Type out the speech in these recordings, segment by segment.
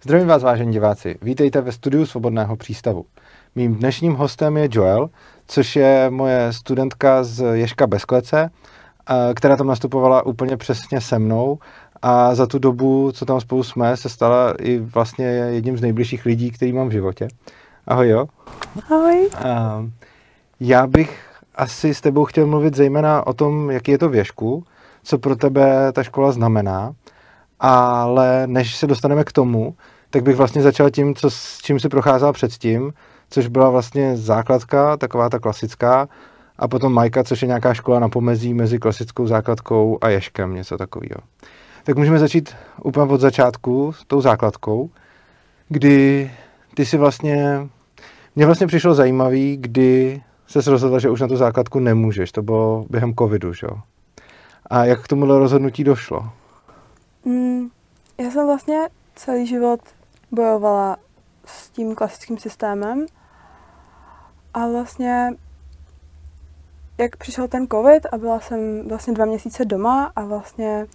Zdravím vás, vážení diváci. Vítejte ve studiu Svobodného přístavu. Mým dnešním hostem je Joel, což je moje studentka z Ježka bez klece, která tam nastupovala úplně přesně se mnou a za tu dobu, co tam spolu jsme, se stala i vlastně jedním z nejbližších lidí, který mám v životě. Ahoj, jo? Ahoj. Já bych asi s tebou chtěl mluvit zejména o tom, jaký je to v Ježku, co pro tebe ta škola znamená, ale než se dostaneme k tomu, tak bych vlastně začal tím, s čím si procházela předtím, což byla vlastně základka, taková ta klasická, a potom Majka, což je nějaká škola na pomezí mezi klasickou základkou a Ježkem, něco takového. Tak můžeme začít úplně od začátku s tou základkou, kdy ty si mně vlastně přišlo zajímavý, kdy se rozhodla, že už na tu základku nemůžeš, to bylo během covidu, že jo? A jak k tomuhle rozhodnutí došlo? Já jsem vlastně celý život bojovala s tím klasickým systémem a vlastně jak přišel ten covid a byla jsem vlastně 2 měsíce doma a vlastně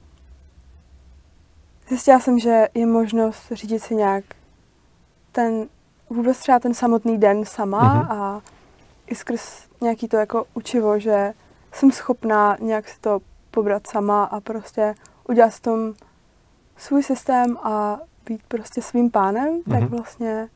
zjistila jsem, že je možnost řídit si nějak vůbec třeba ten samotný den sama a i skrz nějaký to jako učivo, že jsem schopná nějak si to pobrat sama a prostě udělat s tom svůj systém a být prostě svým pánem, tak vlastně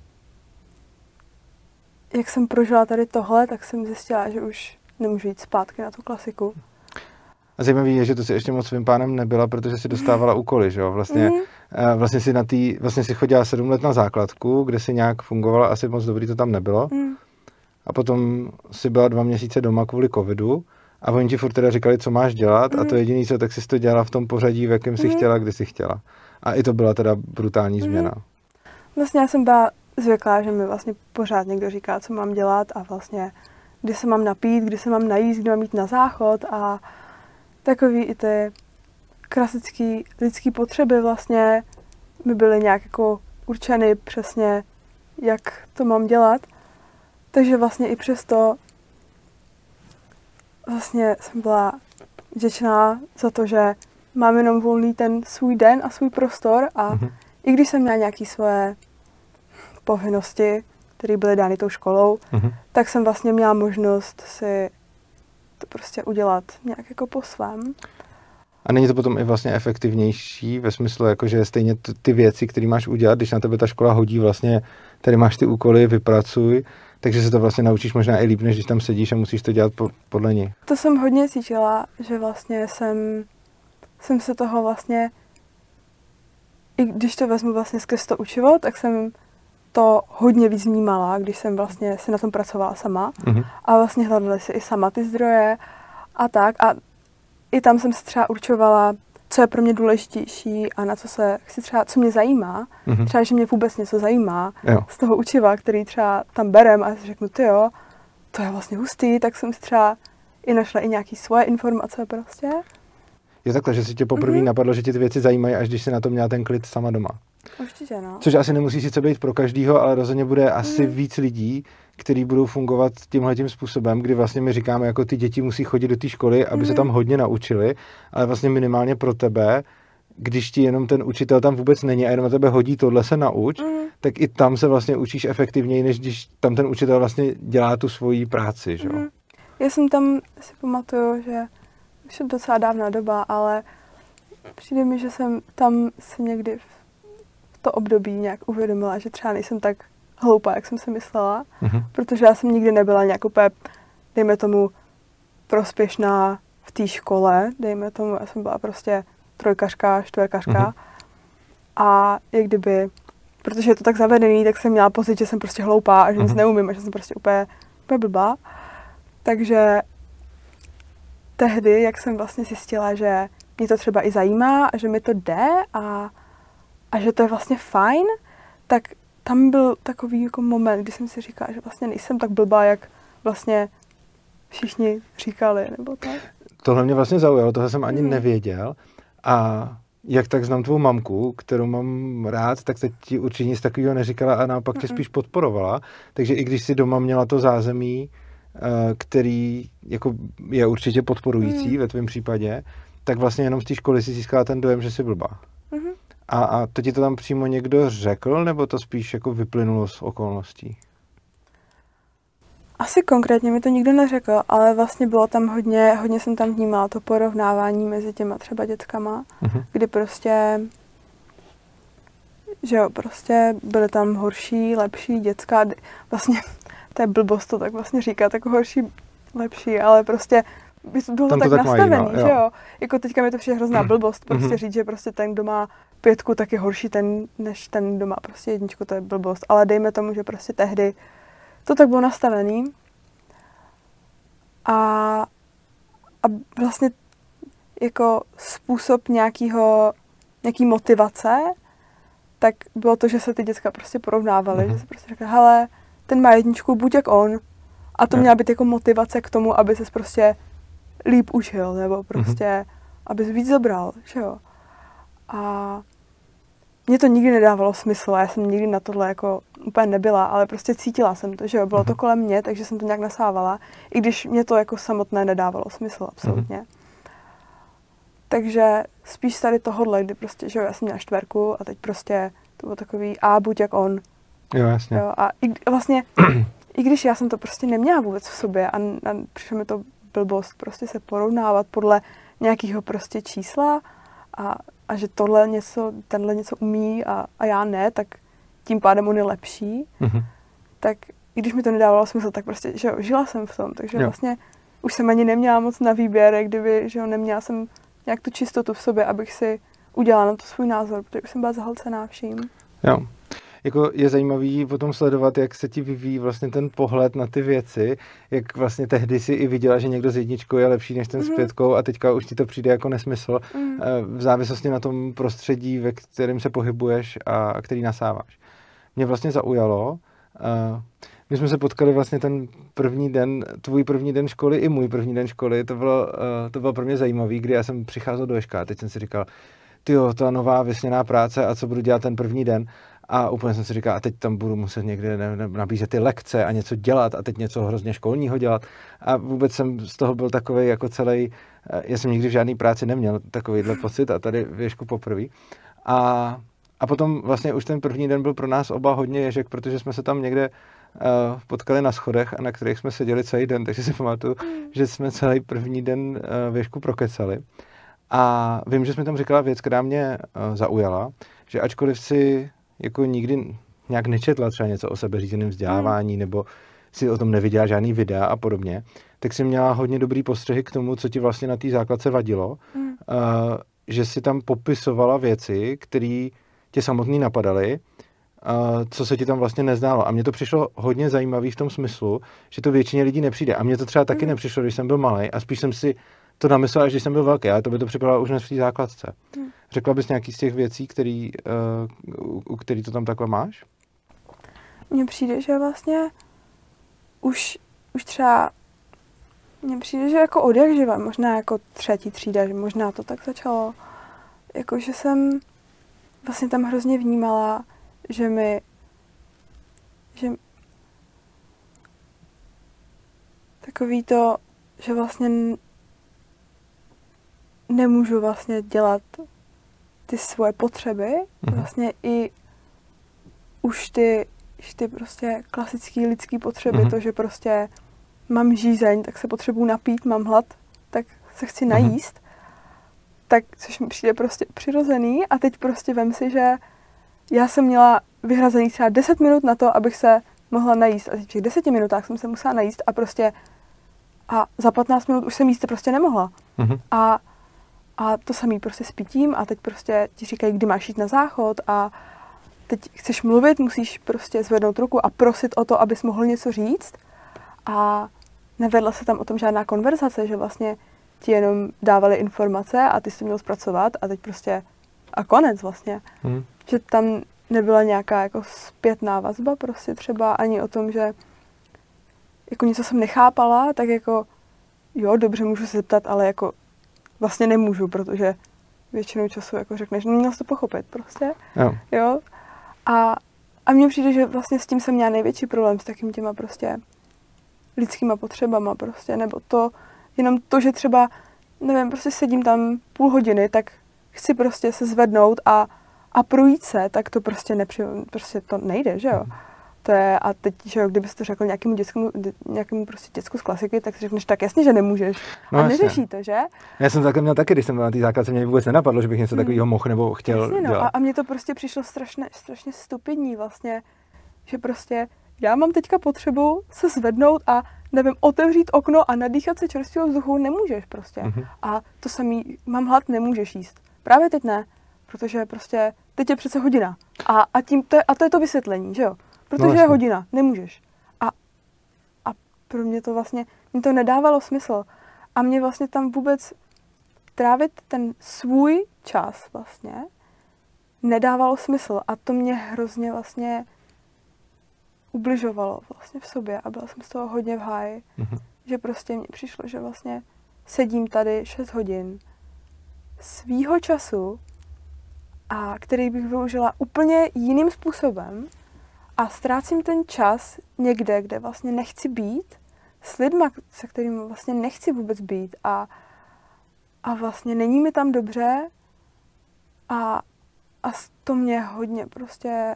jak jsem prožila tady tohle, tak jsem zjistila, že už nemůžu jít zpátky na tu klasiku. A zajímavý je, že to si ještě moc svým pánem nebyla, protože si dostávala úkoly, že jo? Vlastně si chodila 7 let na základku, kde si nějak fungovala, asi moc dobrý to tam nebylo. A potom si byla 2 měsíce doma kvůli covidu a oni ti furt teda říkali, co máš dělat a to jediný co, tak jsi to dělala v tom pořadí, v jakém si chtěla, kdy si chtěla. A i to byla teda brutální změna. Vlastně já jsem byla zvyklá, že mi vlastně pořád někdo říká, co mám dělat a vlastně kdy se mám napít, kdy se mám najíst, kdy mám jít na záchod a takový i ty klasický lidský potřeby vlastně mi byly nějak jako určeny přesně, jak to mám dělat. Takže vlastně i přesto vlastně jsem byla vděčná za to, že mám jenom volný ten svůj den a svůj prostor a i když jsem měla nějaké svoje povinnosti, které byly dány tou školou, tak jsem vlastně měla možnost si to prostě udělat nějak jako po svém. A není to potom i vlastně efektivnější ve smyslu, jako že stejně ty věci, které máš udělat, když na tebe ta škola hodí vlastně, tady máš ty úkoly, vypracuj, takže se to vlastně naučíš možná i líp, než když tam sedíš a musíš to dělat podle ní. To jsem hodně cítila, že vlastně jsem se toho vlastně, i když to vezmu vlastně skrz to učivo, tak jsem to hodně víc vnímala, když jsem vlastně se na tom pracovala sama a vlastně hledala si i sama ty zdroje a tak a i tam jsem se třeba určovala, co je pro mě důležitější a na co se chci třeba, co mě zajímá. Třeba, že mě vůbec něco zajímá z toho učiva, který třeba tam berem a si řeknu, tyjo, to je vlastně hustý, tak jsem si třeba i našla i nějaký svoje informace prostě. Je takhle, že si tě poprvé napadlo, že ti ty věci zajímají, až když jsi na to měla ten klid sama doma. Určitě, no. Což asi nemusí sice být pro každýho, ale rozhodně bude asi víc lidí, kteří budou fungovat tímhletím způsobem, kdy vlastně my říkáme, jako ty děti musí chodit do té školy, aby se tam hodně naučili, ale vlastně minimálně pro tebe, když ti jenom ten učitel tam vůbec není a jenom na tebe hodí tohle se nauč, tak i tam se vlastně učíš efektivněji, než když tam ten učitel vlastně dělá tu svoji práci, že jo? Já jsem tam si pamatuju, že už je docela dávná doba, ale přijde mi, že jsem tam si někdy v to období nějak uvědomila, že třeba nejsem tak hloupá, jak jsem si myslela, protože já jsem nikdy nebyla nějak úplně, dejme tomu, prospěšná v té škole, dejme tomu, já jsem byla prostě trojkařka, čtverkařka a jak kdyby, protože je to tak zavedený, tak jsem měla pocit, že jsem prostě hloupá a že nic neumím a že jsem prostě úplně blbá. Takže tehdy, jak jsem vlastně zjistila, že mě to třeba i zajímá a že mi to jde a že to je vlastně fajn, tak tam byl takový jako moment, kdy jsem si říkala, že vlastně nejsem tak blbá, jak vlastně všichni říkali, nebo tak. Tohle mě vlastně zaujalo, tohle jsem ani nevěděl a jak tak znám tvou mamku, kterou mám rád, tak teď ti určitě nic takového neříkala a naopak tě spíš podporovala, takže i když si doma měla to zázemí, který jako je určitě podporující ve tvém případě, tak vlastně jenom z té školy si získala ten dojem, že jsi blbá. A to ti to tam přímo někdo řekl, nebo to spíš jako vyplynulo z okolností? Asi konkrétně mi to nikdo neřekl, ale vlastně bylo tam hodně jsem tam vnímala to porovnávání mezi těma třeba dětskama, kdy prostě, že jo, prostě byly tam horší, lepší děcka, vlastně to je blbost to tak vlastně říkat, jako horší, lepší, ale prostě bylo to tak nastavený, mají, no, že jo. Jako teďka mi to přijde hrozná blbost, prostě říct, že prostě ten, kdo má 5, tak je horší než ten, kdo má prostě 1, to je blbost, ale dejme tomu, že prostě tehdy to tak bylo nastavený. A vlastně jako způsob nějaký motivace, tak bylo to, že se ty děcka prostě porovnávaly, že se prostě řekla, hele, ten má 1, buď jak on. A to měla být jako motivace k tomu, aby ses prostě líp učil, nebo prostě, abys víc zabral, že jo. A mně to nikdy nedávalo smysl, já jsem nikdy na tohle jako úplně nebyla, ale prostě cítila jsem to, že jo, bylo to kolem mě, takže jsem to nějak nasávala, i když mě to jako samotné nedávalo smysl, absolutně. Takže spíš tady tohodle, kdy prostě, že jo, já jsem měla 4 a teď prostě to bylo takový buď jak on. Jo, jasně. Jo, a vlastně, i když já jsem to prostě neměla vůbec v sobě a přišlo mi to blbost prostě se porovnávat podle nějakého prostě čísla a že tenhle něco umí a já ne, tak tím pádem on je lepší, tak i když mi to nedávalo smysl, tak prostě, že jo, žila jsem v tom, takže vlastně už jsem ani neměla moc na výběr, kdyby, že jo, neměla jsem nějak tu čistotu v sobě, abych si udělala na to svůj názor, protože už jsem byla zahlcená vším. Jo. Jako je zajímavý potom sledovat, jak se ti vyvíjí vlastně ten pohled na ty věci, jak vlastně tehdy si i viděla, že někdo s 1 je lepší než ten s 5 a teďka už ti to přijde jako nesmysl v závislosti na tom prostředí, ve kterém se pohybuješ a který nasáváš. Mě vlastně zaujalo, my jsme se potkali vlastně ten první den, tvůj první den školy i můj první den školy, to bylo pro mě zajímavý, kdy já jsem přicházel do Ježka a teď jsem si říkal, tyjo, ta nová vysněná práce a co budu dělat ten první den. A úplně jsem si říkal, a teď tam budu muset někde nabízet ty lekce a něco dělat a teď něco hrozně školního dělat. A vůbec jsem z toho byl takovej jako celý, já jsem nikdy v žádný práci neměl takovýhle pocit a tady v Ježku poprvé. A potom vlastně už ten první den byl pro nás oba hodně Ježek, protože jsme se tam někde potkali na schodech, a na kterých jsme seděli celý den, takže si pamatuju, že jsme celý první den v Ježku prokecali. A vím, že jsme tam říkala věc, která mě zaujala, že ačkoliv si jako nikdy nějak nečetla třeba něco o sebeřízeném vzdělávání, nebo si o tom neviděla žádný videa a podobně, tak si měla hodně dobrý postřehy k tomu, co ti vlastně na té základce vadilo, že si tam popisovala věci, které tě samotný napadaly, co se ti tam vlastně nezdálo. A mně to přišlo hodně zajímavý v tom smyslu, že to většině lidí nepřijde. A mně to třeba taky nepřišlo, když jsem byl malej, a spíš jsem si to namyslel, až když jsem byl velký, ale to by to připadalo už hned v té základce. Řekla bys nějaký z těch věcí, u který to tam takhle máš? Mně přijde, že vlastně už třeba mně přijde, že jako od jak živa, možná jako 3. třída, že možná to tak začalo. Jako, že jsem vlastně tam hrozně vnímala, že takový to, že vlastně nemůžu vlastně dělat ty svoje potřeby, vlastně i už ty prostě klasické lidské potřeby, to, že prostě mám žízeň, tak se potřebuji napít, mám hlad, tak se chci najíst, tak což mi přijde prostě přirozený a teď prostě vem si, že já jsem měla vyhrazený třeba 10 minut na to, abych se mohla najíst a v těch 10 minutách jsem se musela najíst a za 15 minut už jsem jíst prostě nemohla. A to samý prostě s pitím a teď prostě ti říkají, kdy máš jít na záchod a teď chceš mluvit, musíš prostě zvednout ruku a prosit o to, abys mohl něco říct a nevedla se tam o tom žádná konverzace, že vlastně ti jenom dávali informace a ty jsi to měl zpracovat a teď prostě a konec vlastně. Že tam nebyla nějaká jako zpětná vazba prostě třeba ani o tom, že jako něco jsem nechápala, tak jako jo, dobře, můžu se zeptat, ale jako vlastně nemůžu, protože většinou času jako řekneš, no měl jsi to pochopit prostě, jo. A mně přijde, že vlastně s tím jsem měla největší problém s takým těma prostě lidskýma potřebama prostě, nebo to, jenom to, že třeba, nevím, prostě sedím tam půl hodiny, tak chci prostě se zvednout a a projít se, tak to prostě prostě to nejde, že jo. To je, a teď, že jo, kdybys to řekl nějakému prostě děcku z klasiky, tak si řekneš, tak jasně, že nemůžeš. No, a neřeší to, že? Já jsem takhle měl taky, když jsem byl na té základce, mě vůbec nenapadlo, že bych něco takového mohl nebo chtěl jasně, no, dělat. a mně to prostě přišlo strašně stupidní vlastně, že prostě já mám teďka potřebu se zvednout a nevím, otevřít okno a nadýchat se čerstvého vzduchu nemůžeš prostě. A to samý, mám hlad, nemůžeš jíst. Právě teď ne, protože prostě teď je přece hodina. A to je to vysvětlení, že jo? Protože je hodina, nemůžeš. A pro mě to vlastně, mě to nedávalo smysl. A mě vlastně tam vůbec trávit ten svůj čas vlastně nedávalo smysl. A to mě hrozně vlastně ubližovalo vlastně v sobě a byla jsem z toho hodně v háji. Že prostě mně přišlo, že vlastně sedím tady 6 hodin svýho času, a který bych využila úplně jiným způsobem a ztrácím ten čas někde, kde vlastně nechci být, s lidma, se kterými vlastně nechci vůbec být a vlastně není mi tam dobře a to mě hodně prostě,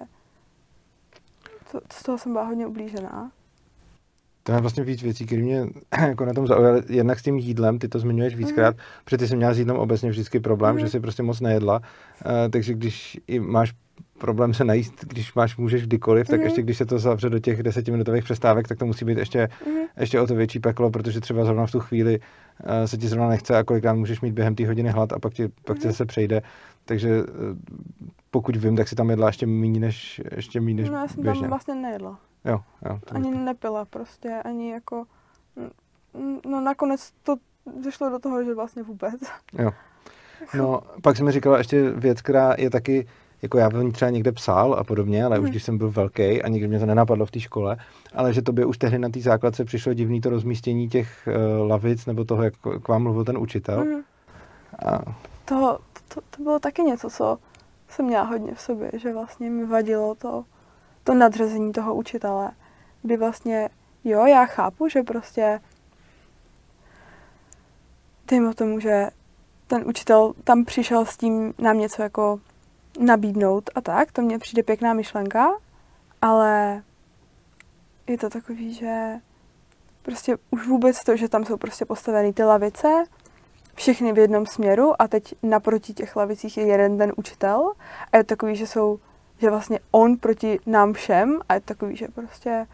z toho jsem byla hodně ublížená. To je vlastně víc věcí, které mě jako na tom zaujaly. Jednak s tím jídlem, ty to zmiňuješ víckrát, protože ty jsi měla s jídlem obecně vždycky problém, že jsi prostě moc nejedla. Takže když máš problém se najíst, když můžeš kdykoliv, tak ještě když se to zavře do těch 10minutových přestávek, tak to musí být ještě o to větší peklo, protože třeba zrovna v tu chvíli se ti zrovna nechce a kolikrát můžeš mít během té hodiny hlad a pak ti zase přejde. Takže pokud vím, tak si tam jedla ještě méně než běžně. No já jsem tam vlastně nejedla. Jo, ani nepila prostě, ani jako, no nakonec to vyšlo do toho, že vlastně vůbec. Jo. No, pak jsi mi říkala ještě věc, která je taky, jako já jsem třeba někde psal a podobně, ale už když jsem byl velký a nikdy mě to nenapadlo v té škole, ale že tobě už tehdy na té základce přišlo divný to rozmístění těch lavic, nebo toho, jak k vám mluvil ten učitel. A... To bylo taky něco, co jsem měla hodně v sobě, že vlastně mi vadilo to nadřazení toho učitele, kdy vlastně, jo, já chápu, že prostě dejme tomu, že ten učitel tam přišel s tím nám něco jako nabídnout a tak, to mně přijde pěkná myšlenka, ale je to takový, že prostě už vůbec to, že tam jsou prostě postaveny ty lavice, všechny v jednom směru a teď naproti těch lavicích je jeden ten učitel a je takový, že vlastně on proti nám všem a je takový, že prostě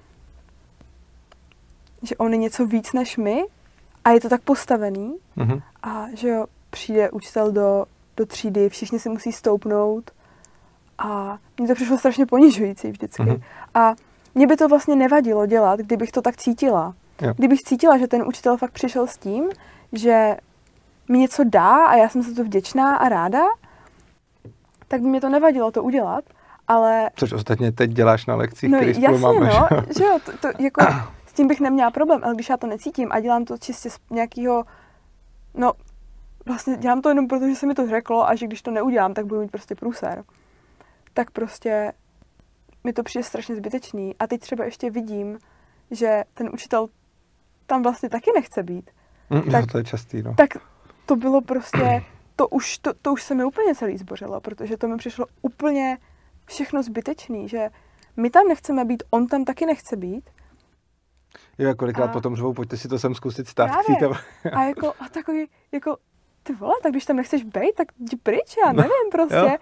že on je něco víc než my a je to tak postavený a že jo, přijde učitel do třídy, všichni si musí stoupnout a mně to přišlo strašně ponižující vždycky. A mě by to vlastně nevadilo dělat, kdybych to tak cítila. Jo. Kdybych cítila, že ten učitel fakt přišel s tím, že mi něco dá a já jsem za to vděčná a ráda, tak by mě to nevadilo to udělat, ale... Což ostatně teď děláš na lekcích, no, který spolu máme. No, že jo, to jako s tím bych neměla problém, ale když já to necítím a dělám to čistě z nějakého, no vlastně dělám to jenom proto, že se mi to řeklo a že když to neudělám, tak budu mít prostě průser. Tak prostě mi to přijde strašně zbytečný a teď třeba ještě vidím, že ten učitel tam vlastně taky nechce být. Tak, to je častý, no. Tak to bylo prostě, to už se mi úplně celý zbořilo, protože to mi přišlo úplně všechno zbytečný, že my tam nechceme být, on tam taky nechce být. Jo, kolikrát potom řvou, pojďte si to sem zkusit stát. A takový, jako, ty vole, tak když tam nechceš být, tak jdi pryč, já nevím prostě.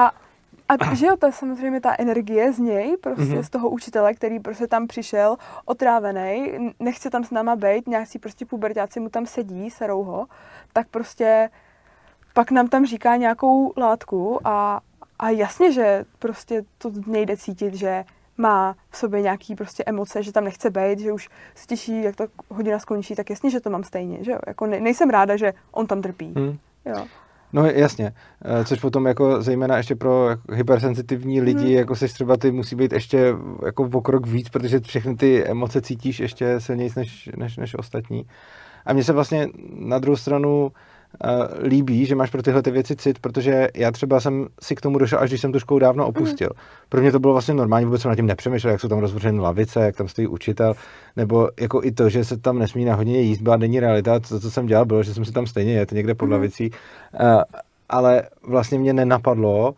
A že jo, to je samozřejmě ta energie z něj, prostě z toho učitele, který prostě tam přišel otrávený, nechce tam s náma být, nějaký prostě puberťáci mu tam sedí, serou ho, tak prostě pak nám tam říká nějakou látku a jasně, že prostě to nejde cítit, že má v sobě nějaký prostě emoce, že tam nechce být, že už se těší, jak ta hodina skončí, tak jasně, že to mám stejně, že jo, jako nejsem ráda, že on tam trpí, jo. No jasně, což potom jako zejména ještě pro hypersenzitivní lidi, jako seš třeba ty, musí být ještě jako o krok víc, protože všechny ty emoce cítíš ještě silněji než ostatní. A mně se vlastně na druhou stranu líbí, že máš pro tyhle ty věci cit, protože já třeba jsem si k tomu došel, až když jsem tu školu dávno opustil. Pro mě to bylo vlastně normální, vůbec jsem nad tím nepřemýšlel, jak jsou tam rozvrženy lavice, jak tam stojí učitel, nebo jako i to, že se tam nesmí na hodině jíst, byla denní realita. To, co jsem dělal, bylo, že jsem si tam stejně jet někde pod lavicí, ale vlastně mě nenapadlo,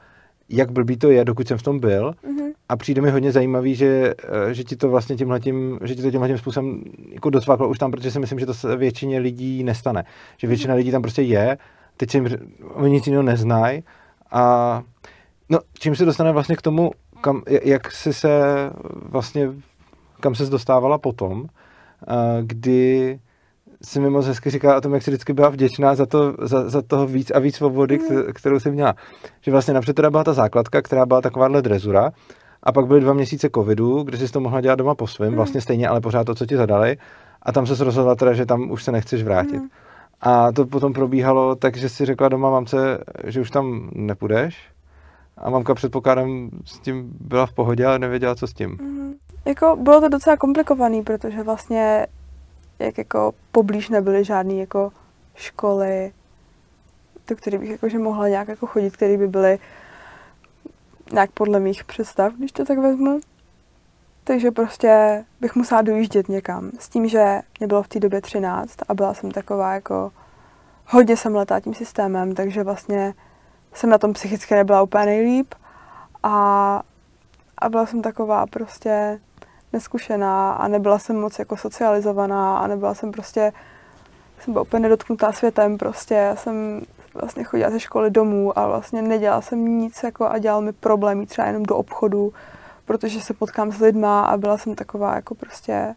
jak blbý to je, dokud jsem v tom byl. A přijde mi hodně zajímavý, že ti to vlastně tímhletím způsobem jako docvaklo už tam, protože si myslím, že to se většině lidí nestane. Že většina lidí tam prostě je, teď si jim, oni nic jiného neznají a no, čím se dostane vlastně k tomu, jak jsi se vlastně, kam ses dostávala potom, kdy jsi mi moc hezky říkala o tom, jak jsi vždycky byla vděčná za toho víc a víc svobody, kterou jsi měla. Že vlastně napřed teda byla ta základka, která byla takováhle drezura, a pak byly 2 měsíce covidu, kde jsi to mohla dělat doma po svém, vlastně stejně, ale pořád to, co ti zadali, a tam se rozhodla teda, že tam už se nechceš vrátit. A to potom probíhalo tak, že si řekla doma mamce, že už tam nepůjdeš, a mamka předpokládám s tím byla v pohodě, ale nevěděla, co s tím. Jako bylo to docela komplikovaný, protože vlastně jak jako poblíž nebyly žádný jako školy, do kterých bych jakože mohla nějak jako chodit, které by byly nějak podle mých představ, když to tak vezmu. Takže prostě bych musela dojíždět někam. S tím, že mě bylo v té době 13 a byla jsem taková jako hodně jsem letá tím systémem, takže vlastně jsem na tom psychicky nebyla úplně nejlíp a byla jsem taková prostě neskušená a nebyla jsem moc jako socializovaná a nebyla jsem prostě, jsem byla úplně nedotknutá světem prostě, já jsem vlastně chodila ze školy domů a vlastně nedělala jsem nic jako a dělal mi problémy třeba jenom do obchodu, protože se potkám s lidma a byla jsem taková jako prostě...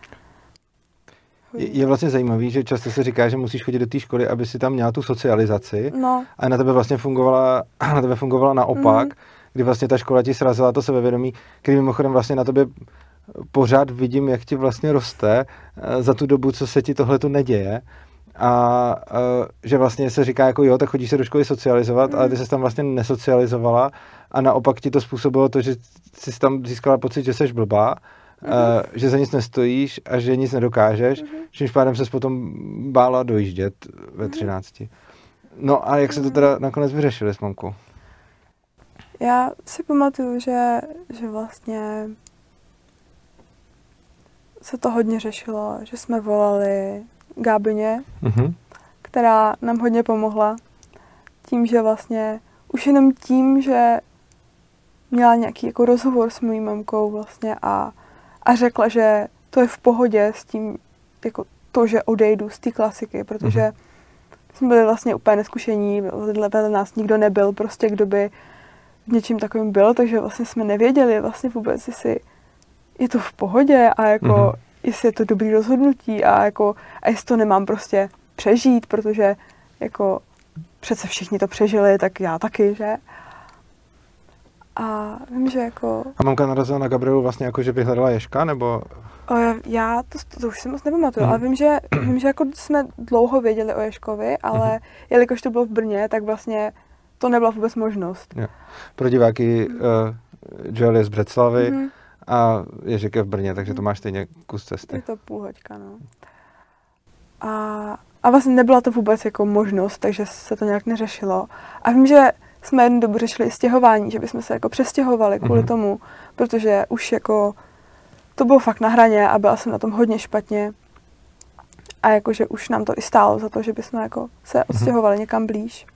Je vlastně zajímavý, že často se říká, že musíš chodit do té školy, aby si tam měla tu socializaci, a na tebe vlastně fungovala naopak, kdy vlastně ta škola ti srazila to sebevědomí, kdy mimochodem vlastně na tobě pořád vidím, jak ti vlastně roste za tu dobu, co se ti tohleto neděje. A že vlastně se říká jako jo, tak chodíš se do školy socializovat, ale ty se tam vlastně nesocializovala a naopak ti to způsobilo to, že jsi tam získala pocit, že seš blbá, že za nic nestojíš a že nic nedokážeš, čímž pádem ses potom bála dojíždět ve 13. No a jak se to teda nakonec vyřešili s mamkou? Já si pamatuju, že vlastně se to hodně řešilo, že jsme volali Gábině, která nám hodně pomohla tím, že vlastně už jenom tím, že měla nějaký jako rozhovor s mojí mamkou vlastně a řekla, že to je v pohodě s tím, jako to, že odejdu z té klasiky, protože jsme byli vlastně úplně neskušení, vedle nás nikdo nebyl, prostě kdo by v něčím takovým byl, takže vlastně jsme nevěděli vlastně vůbec, jestli je to v pohodě a jako jestli je to dobrý rozhodnutí a jestli to nemám prostě přežít, protože jako přece všichni to přežili, tak já taky, že? A vím, že jako... A mamka narazila na Gabrielu vlastně jako, že vyhledala Ježka, nebo... Já to už si moc nepamatuju, ale vím, že jako jsme dlouho věděli o Ježkovi, ale jelikož to bylo v Brně, tak vlastně to nebyla vůbec možnost. Jo. Pro diváky Joel je z Břeclavy a Ježek je v Brně, takže to máš stejně kus cesty. Je to půl hoďka, no. A vlastně nebyla to vůbec jako možnost, takže se to nějak neřešilo. A vím, že jsme jednu dobu řešili stěhování, že bychom se jako přestěhovali kvůli tomu, protože už jako to bylo fakt na hraně a byla jsem na tom hodně špatně. A jakože už nám to i stálo za to, že bychom jako se odstěhovali někam blíž.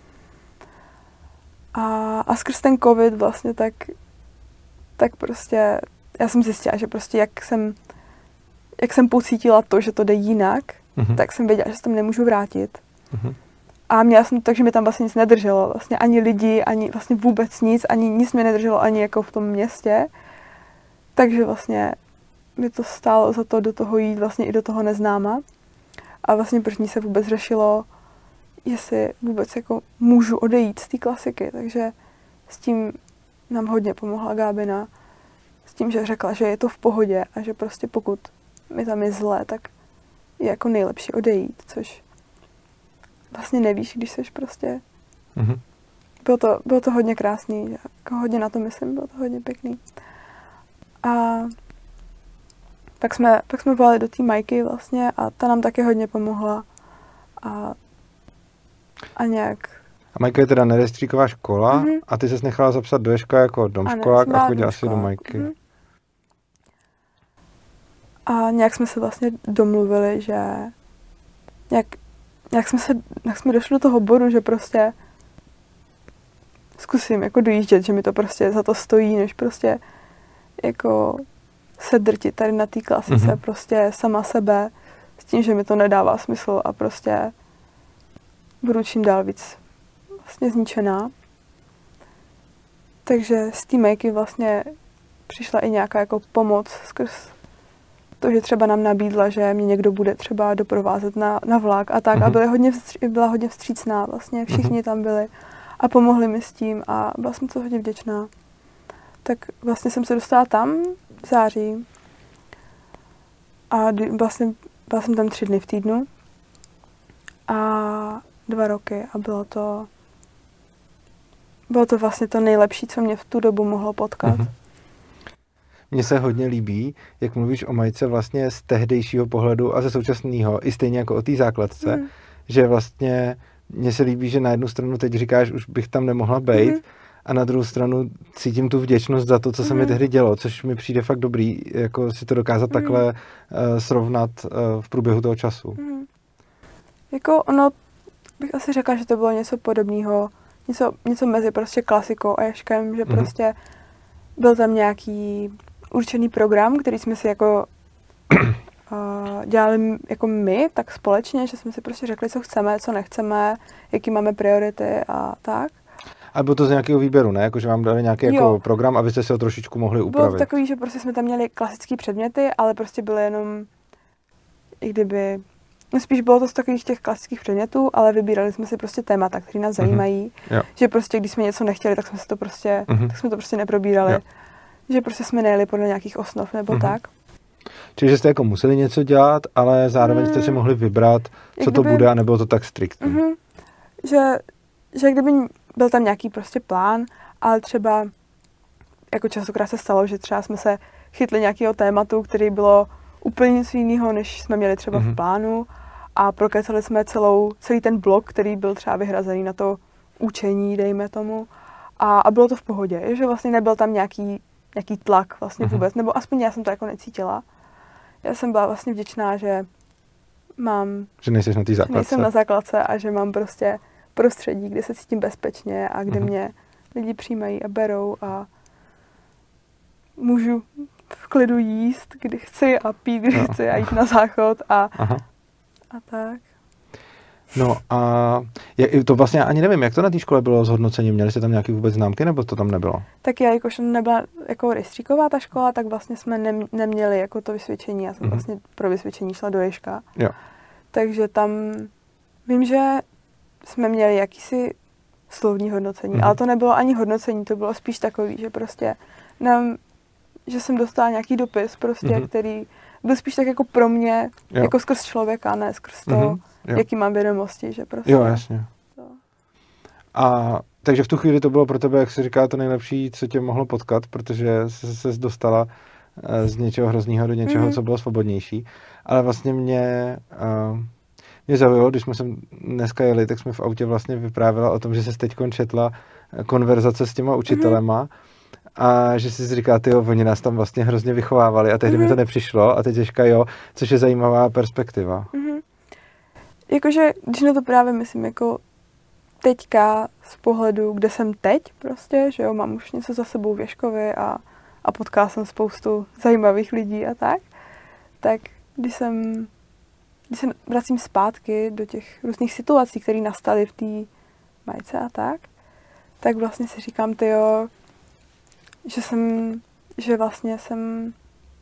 A skrz ten covid vlastně tak prostě já jsem zjistila, že prostě jak jsem pocítila to, že to jde jinak, tak jsem věděla, že se tam nemůžu vrátit. A měla jsem to tak, že mi tam vlastně nic nedrželo. Vlastně ani lidi, ani vlastně vůbec nic, ani nic mě nedrželo ani jako v tom městě. Takže vlastně mi to stálo za to do toho jít vlastně i do toho neznáma. A vlastně první se vůbec řešilo, jestli vůbec jako můžu odejít z té klasiky. Takže s tím nám hodně pomohla Gábina. S tím, že řekla, že je to v pohodě a že prostě pokud mi tam je zlé, tak je jako nejlepší odejít, což vlastně nevíš, když seš prostě... Bylo to hodně krásný, jako hodně na to myslím, bylo to hodně pěkný. A pak jsme volali do té Majky vlastně a ta nám taky hodně pomohla. A nějak... A Majka je teda nerejstříková škola a ty ses nechala zapsat do Ježka jako domškolák a chodila si do Majky. A nějak jsme se vlastně domluvili, že nějak jsme došli do toho bodu, že prostě zkusím jako dojíždět, že mi to prostě za to stojí, než prostě jako se drtit tady na té klasice, prostě sama sebe, s tím, že mi to nedává smysl a prostě budu čím dál víc vlastně zničená. Takže z té Mejky vlastně přišla i nějaká jako pomoc skrz to, že třeba nám nabídla, že mě někdo bude třeba doprovázet na vlak a tak. A byla hodně vstřícná, vlastně všichni tam byli a pomohli mi s tím a byla jsem to hodně vděčná. Tak vlastně jsem se dostala tam v září a vlastně byla jsem tam 3 dny v týdnu a 2 roky a bylo to vlastně to nejlepší, co mě v tu dobu mohlo potkat. Mně se hodně líbí, jak mluvíš o Majce vlastně z tehdejšího pohledu a ze současného, i stejně jako o té základce, že vlastně mně se líbí, že na jednu stranu teď říkáš, už bych tam nemohla být, a na druhou stranu cítím tu vděčnost za to, co se mi tehdy dělo, což mi přijde fakt dobrý, jako si to dokázat takhle srovnat v průběhu toho času. Jako ono, bych asi řekla, že to bylo něco podobného, něco mezi prostě klasikou a Ježkem, že prostě byl tam nějaký určený program, který jsme si jako dělali jako my, tak společně, že jsme si prostě řekli, co chceme, co nechceme, jaký máme priority a tak. A bylo to z nějakého výběru, ne? Jako, že vám dali nějaký jako program, abyste si ho trošičku mohli upravit. Bylo to takový, že prostě jsme tam měli klasické předměty, ale prostě byly jenom, i kdyby, no spíš bylo to z takových těch klasických předmětů, ale vybírali jsme si prostě témata, které nás zajímají. Že prostě, když jsme něco nechtěli, tak jsme si to prostě, tak jsme to prostě neprobírali. Že prostě jsme nejeli podle nějakých osnov nebo tak. Čiže jste jako museli něco dělat, ale zároveň jste si mohli vybrat, co to bude, a nebylo to tak striktní. Že kdyby byl tam nějaký prostě plán, ale třeba jako častokrát se stalo, že třeba jsme se chytli nějakého tématu, který bylo úplně něco jiného, než jsme měli třeba v plánu, a prokecali jsme celý ten blok, který byl třeba vyhrazený na to učení, dejme tomu, a bylo to v pohodě, že vlastně nebyl tam nějaký tlak vlastně vůbec, nebo aspoň já jsem to jako necítila. Já jsem byla vlastně vděčná, že nejseš na té základce. Nejsem na základce a že mám prostě prostředí, kde se cítím bezpečně a kde mě lidi přijímají a berou a můžu v klidu jíst, kdy chci, a pít, kdy chci, a jít na záchod a tak. No a to vlastně ani nevím, jak to na té škole bylo s hodnocením. Měli jste tam nějaké vůbec známky, nebo to tam nebylo? Tak já, jakož nebyla jako rejstříková ta škola, tak vlastně jsme neměli jako to vysvědčení. Já jsem vlastně pro vysvědčení šla do Ježka. Jo. Takže tam vím, že jsme měli jakýsi slovní hodnocení, ale to nebylo ani hodnocení, to bylo spíš takový, že prostě že jsem dostala nějaký dopis prostě, který byl spíš tak jako pro mě, jako skrz člověka, ne skrz to, jaký mám vědomosti, že prostě. Jo, jasně. To. A takže v tu chvíli to bylo pro tebe, jak se říká, to nejlepší, co tě mohlo potkat, protože ses dostala z něčeho hrozného do něčeho, co bylo svobodnější. Ale vlastně mě zaujalo, když jsme sem dneska jeli, tak jsme v autě vlastně vyprávěla o tom, že se teď četla konverzace s těma učitelema a že si říká, oni nás tam vlastně hrozně vychovávali a tehdy mi to nepřišlo a teď Ježka což je zajímavá perspektiva. Jakože, když na to právě myslím, jako teďka z pohledu, kde jsem teď prostě, že jo, mám už něco za sebou v Ježkovi a potkala jsem spoustu zajímavých lidí a tak když se vracím zpátky do těch různých situací, které nastaly v té Majce a tak vlastně si říkám, že vlastně jsem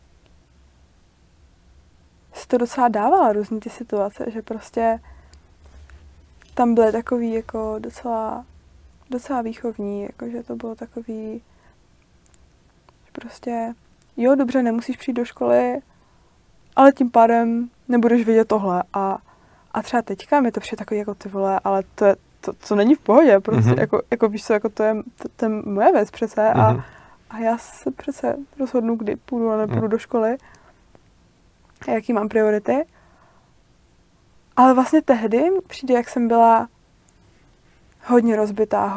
si to docela dávala, různý ty situace, že prostě tam byly takový jako docela výchovní, jakože to bylo takový, že prostě dobře, nemusíš přijít do školy, ale tím pádem nebudeš vidět tohle a třeba teďka mi to přijde takový jako ty vole, ale to je to, co není v pohodě, prostě jako víš co, jako to je moje věc přece a já se přece rozhodnu, kdy půjdu a nepůjdu do školy a jaký mám priority. Ale vlastně tehdy přijde, jak jsem byla hodně rozbitá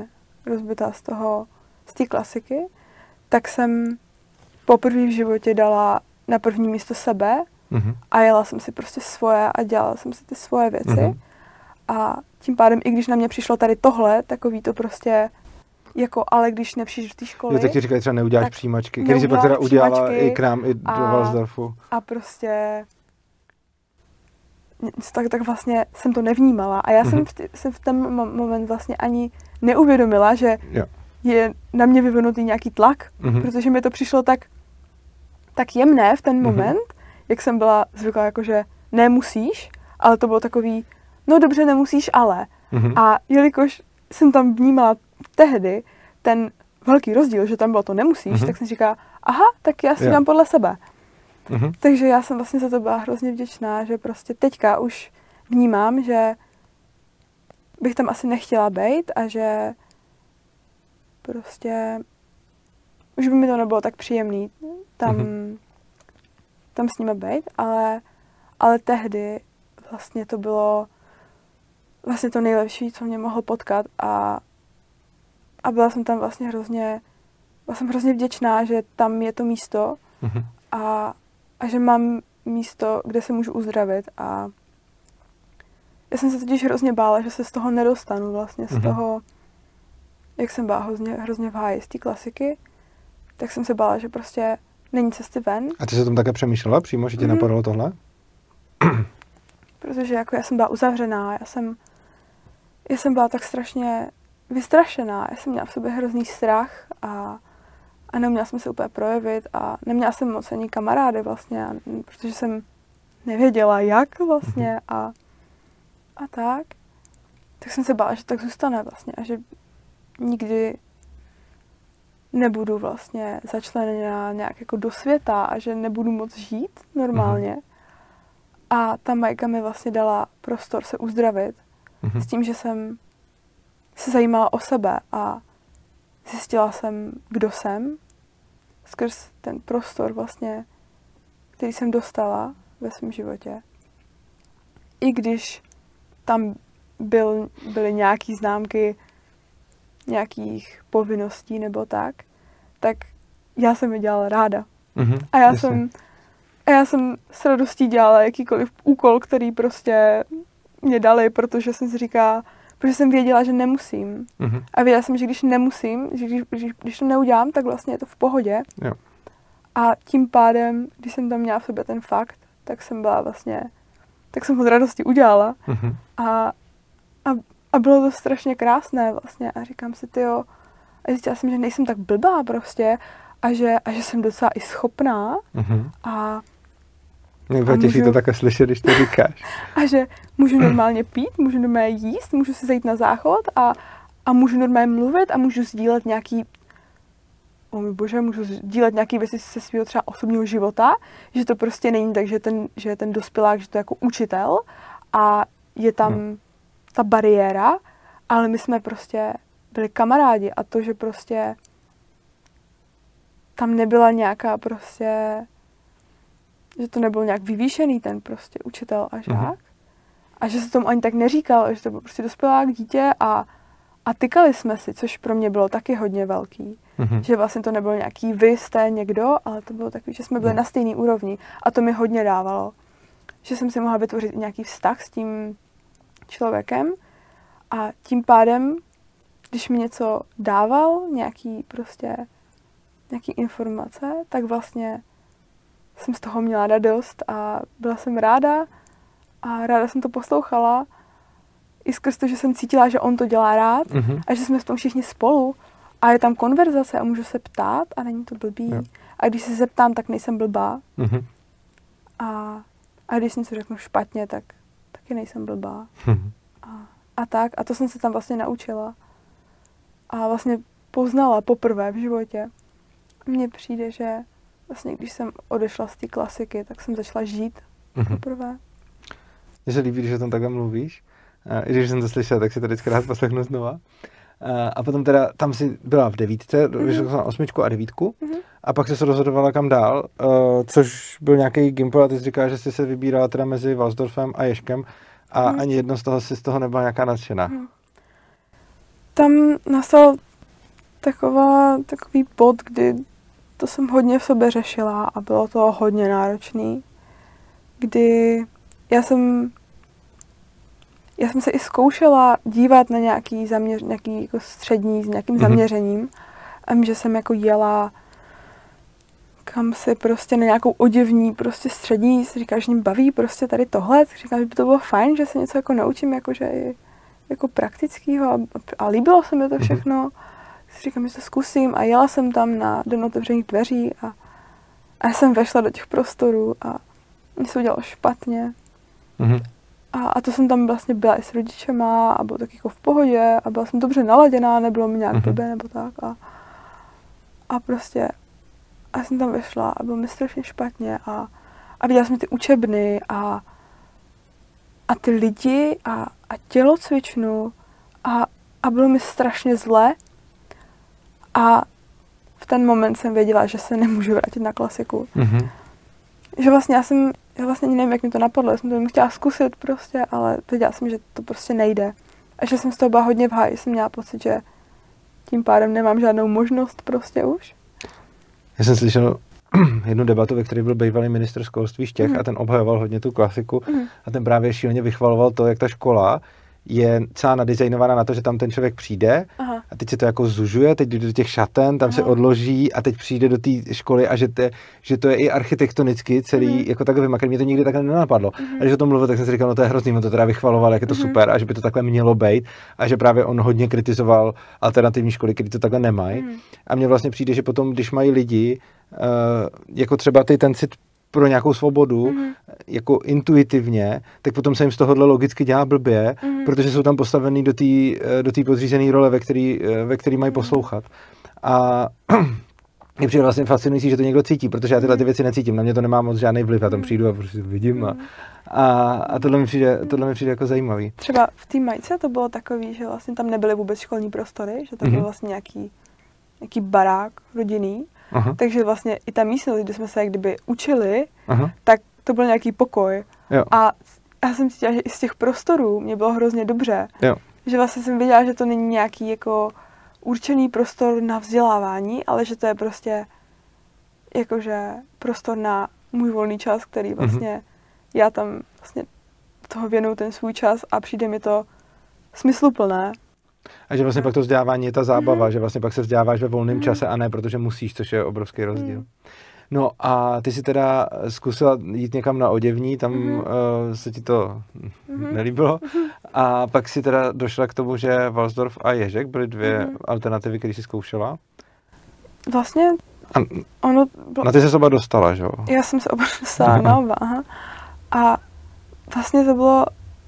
z té klasiky, tak jsem poprvé v životě dala na první místo sebe a jela jsem si prostě svoje a dělala jsem si ty svoje věci. A tím pádem, i když na mě přišlo tady tohle, takový to prostě jako, ale když nepřijdeš do té školy... Jo, tak ti říkají třeba neuděláš přijímačky, když jsi pak teda udělala i k nám, i do Walsdorfu. A prostě... Tak vlastně jsem to nevnímala a já jsem v ten moment vlastně ani neuvědomila, že je na mě vyvinutý nějaký tlak, protože mi to přišlo tak jemné v ten moment, jak jsem byla zvyklá, jakože nemusíš, ale to bylo takový, no dobře, nemusíš, ale. A jelikož jsem tam vnímala tehdy ten velký rozdíl, že tam bylo to nemusíš, tak jsem říkala, aha, tak já si dám podle sebe. Takže já jsem vlastně za to byla hrozně vděčná, že prostě teďka už vnímám, že bych tam asi nechtěla být a že prostě už by mi to nebylo tak příjemný tam s nimi být, ale tehdy vlastně to bylo vlastně to nejlepší, co mě mohlo potkat a byla jsem tam vlastně byla jsem hrozně vděčná, že tam je to místo a že mám místo, kde se můžu uzdravit a já jsem se totiž hrozně bála, že se z toho nedostanu vlastně, z toho, jak jsem byla hrozně v háji z té klasiky, tak jsem se bála, že prostě není cesty ven. A ty jsi o tom také přemýšlela přímo, že ti napadlo tohle? Protože jako já jsem byla uzavřená, já jsem byla tak strašně vystrašená, já jsem měla v sobě hrozný strach a neuměla jsem se úplně projevit a neměla jsem moc ani kamarády vlastně, protože jsem nevěděla jak vlastně a tak jsem se bála, že tak zůstane vlastně a že nikdy nebudu vlastně začleněna nějak jako do světa a že nebudu moc žít normálně. A ta Majka mi vlastně dala prostor se uzdravit s tím, že jsem se zajímala o sebe a zjistila jsem, kdo jsem, skrz ten prostor vlastně, který jsem dostala ve svém životě. I když tam byly nějaké známky nějakých povinností nebo tak já jsem je dělala ráda. A já jsem s radostí dělala jakýkoliv úkol, který prostě mě dali, protože jsem si říkala, protože jsem věděla, že nemusím. A věděla jsem, že když nemusím, že když to neudělám, tak vlastně je to v pohodě. Jo. A tím pádem, když jsem tam měla v sobě ten fakt, tak jsem ho z radosti udělala. A bylo to strašně krásné vlastně. A říkám si, tyjo, a zjistila jsem, že nejsem tak blbá prostě a že jsem docela i schopná. Mě bude těžší to také slyšet, když to říkáš. A že můžu normálně pít, můžu normálně jíst, můžu si zajít na záchod a můžu normálně mluvit a můžu sdílet můžu sdílet nějaký věci se svého třeba osobního života, že to prostě není tak, že je ten dospělák, že to je jako učitel a je tam ta bariéra, ale my jsme prostě byli kamarádi a to, že prostě tam nebyla nějaká prostě, že to nebyl nějak vyvýšený ten prostě učitel a žák a že se tomu ani tak neříkal, že to byl prostě dospělák, dítě a tykali jsme si, což pro mě bylo taky hodně velký. Že vlastně to nebylo nějaký vy jste někdo, ale to bylo takový, že jsme byli na stejné úrovni a to mi hodně dávalo. Že jsem si mohla vytvořit nějaký vztah s tím člověkem a tím pádem, když mi něco dával, nějaký informace, tak vlastně jsem z toho měla radost a byla jsem ráda a ráda jsem to poslouchala. I skrz to, že jsem cítila, že on to dělá rád a že jsme v tom všichni spolu a je tam konverzace a můžu se ptát a není to blbý. Jo. A když se zeptám, tak nejsem blbá. A když něco řeknu špatně, tak taky nejsem blbá. A to jsem se tam vlastně naučila. A vlastně poznala poprvé v životě. Mně přijde, že vlastně když jsem odešla z té klasiky, tak jsem začala žít poprvé. Mně se líbí, že o tom takhle mluvíš. I když jsem to slyšela, tak si to vždycky rád poslechnu znova. A potom teda tam si byla v 9, vyšla jsem na 8 a 9 a pak jsi se rozhodovala kam dál, což byl nějaký gimpl a ty jsi říkala, že jsi se vybírala teda mezi Walsdorfem a Ježkem a ani jedno z toho nebyla nějaká nadšená. Tam nastal takový bod, kdy to jsem hodně v sobě řešila a bylo to hodně náročný, kdy já jsem já jsem se i zkoušela dívat na nějaký jako střední s nějakým zaměřením. A že jsem jako jela kam si prostě na nějakou oděvní prostě střední, si říká, že mě baví prostě tady tohle, říkám, že by to bylo fajn, že se něco jako naučím, jakože i jako praktického a líbilo se mi to všechno. Si říkám, že to zkusím a jela jsem tam na den otevřených dveří a já jsem vešla do těch prostorů a mě se udělalo špatně. A to jsem tam vlastně byla i s rodičema a bylo tak jako v pohodě a byla jsem dobře naladěná, nebylo mi nějak blbě nebo tak a prostě a jsem tam vešla a bylo mi strašně špatně a viděla jsem ty učebny a ty lidi a tělocvičnu a bylo mi strašně zle a v ten moment jsem věděla, že se nemůžu vrátit na klasiku. Že vlastně já vlastně nevím, jak mi to napadlo, já jsem to chtěla zkusit prostě, ale věděla jsem, že to prostě nejde. A že jsem z toho byla hodně v háji, jsem měla pocit, že tím pádem nemám žádnou možnost prostě už. Já jsem slyšel jednu debatu, ve které byl bývalý ministr školství Štěch a ten obhajoval hodně tu klasiku a ten právě šíleně vychvaloval to, jak ta škola je celá nadizajnovaná na to, že tam ten člověk přijde a teď se to jako zužuje, teď jde do těch šaten, tam se odloží a teď přijde do té školy a že to je i architektonicky celý jako takhle vymakaný. Mě to nikdy takhle nenapadlo. A když o tom mluvil, tak jsem si říkal, no to je hrozný, on to teda vychvaloval, jak je to super a že by to takhle mělo být a že právě on hodně kritizoval alternativní školy, které to takhle nemají. A mně vlastně přijde, že potom, když mají lidi jako třeba ten cit pro nějakou svobodu, jako intuitivně, tak potom se jim z tohohle logicky dělá blbě, protože jsou tam postavený do té podřízené role, ve který mají poslouchat. A je přijde vlastně fascinující, že to někdo cítí, protože já tyhle ty věci necítím, na mě to nemá moc žádný vliv, já tam přijdu a prostě vidím a tohle mi přijde jako zajímavý. Třeba v té Majce to bylo takový, že vlastně tam nebyly vůbec školní prostory, že to byl vlastně nějaký barák rodinný, takže vlastně i ta místnost, kde jsme se jak kdyby učili, tak to byl nějaký pokoj. Jo. A já jsem cítila, že i z těch prostorů mě bylo hrozně dobře. Jo. Že vlastně jsem věděla, že to není nějaký jako určený prostor na vzdělávání, ale že to je prostě jakože prostor na můj volný čas, který vlastně já tam vlastně toho věnuju ten svůj čas a přijde mi to smysluplné. A že vlastně pak to vzdělávání je ta zábava, že vlastně pak se vzděláváš ve volném čase a ne protože musíš, což je obrovský rozdíl. No a ty si teda zkusila jít někam na oděvní, tam se ti to nelíbilo a pak si teda došla k tomu, že Walsdorf a Ježek byly dvě alternativy, které jsi zkoušela. Vlastně ono bylo... Na ty se oba dostala, že jo? Já jsem se oba dostala na oba, A vlastně to bylo,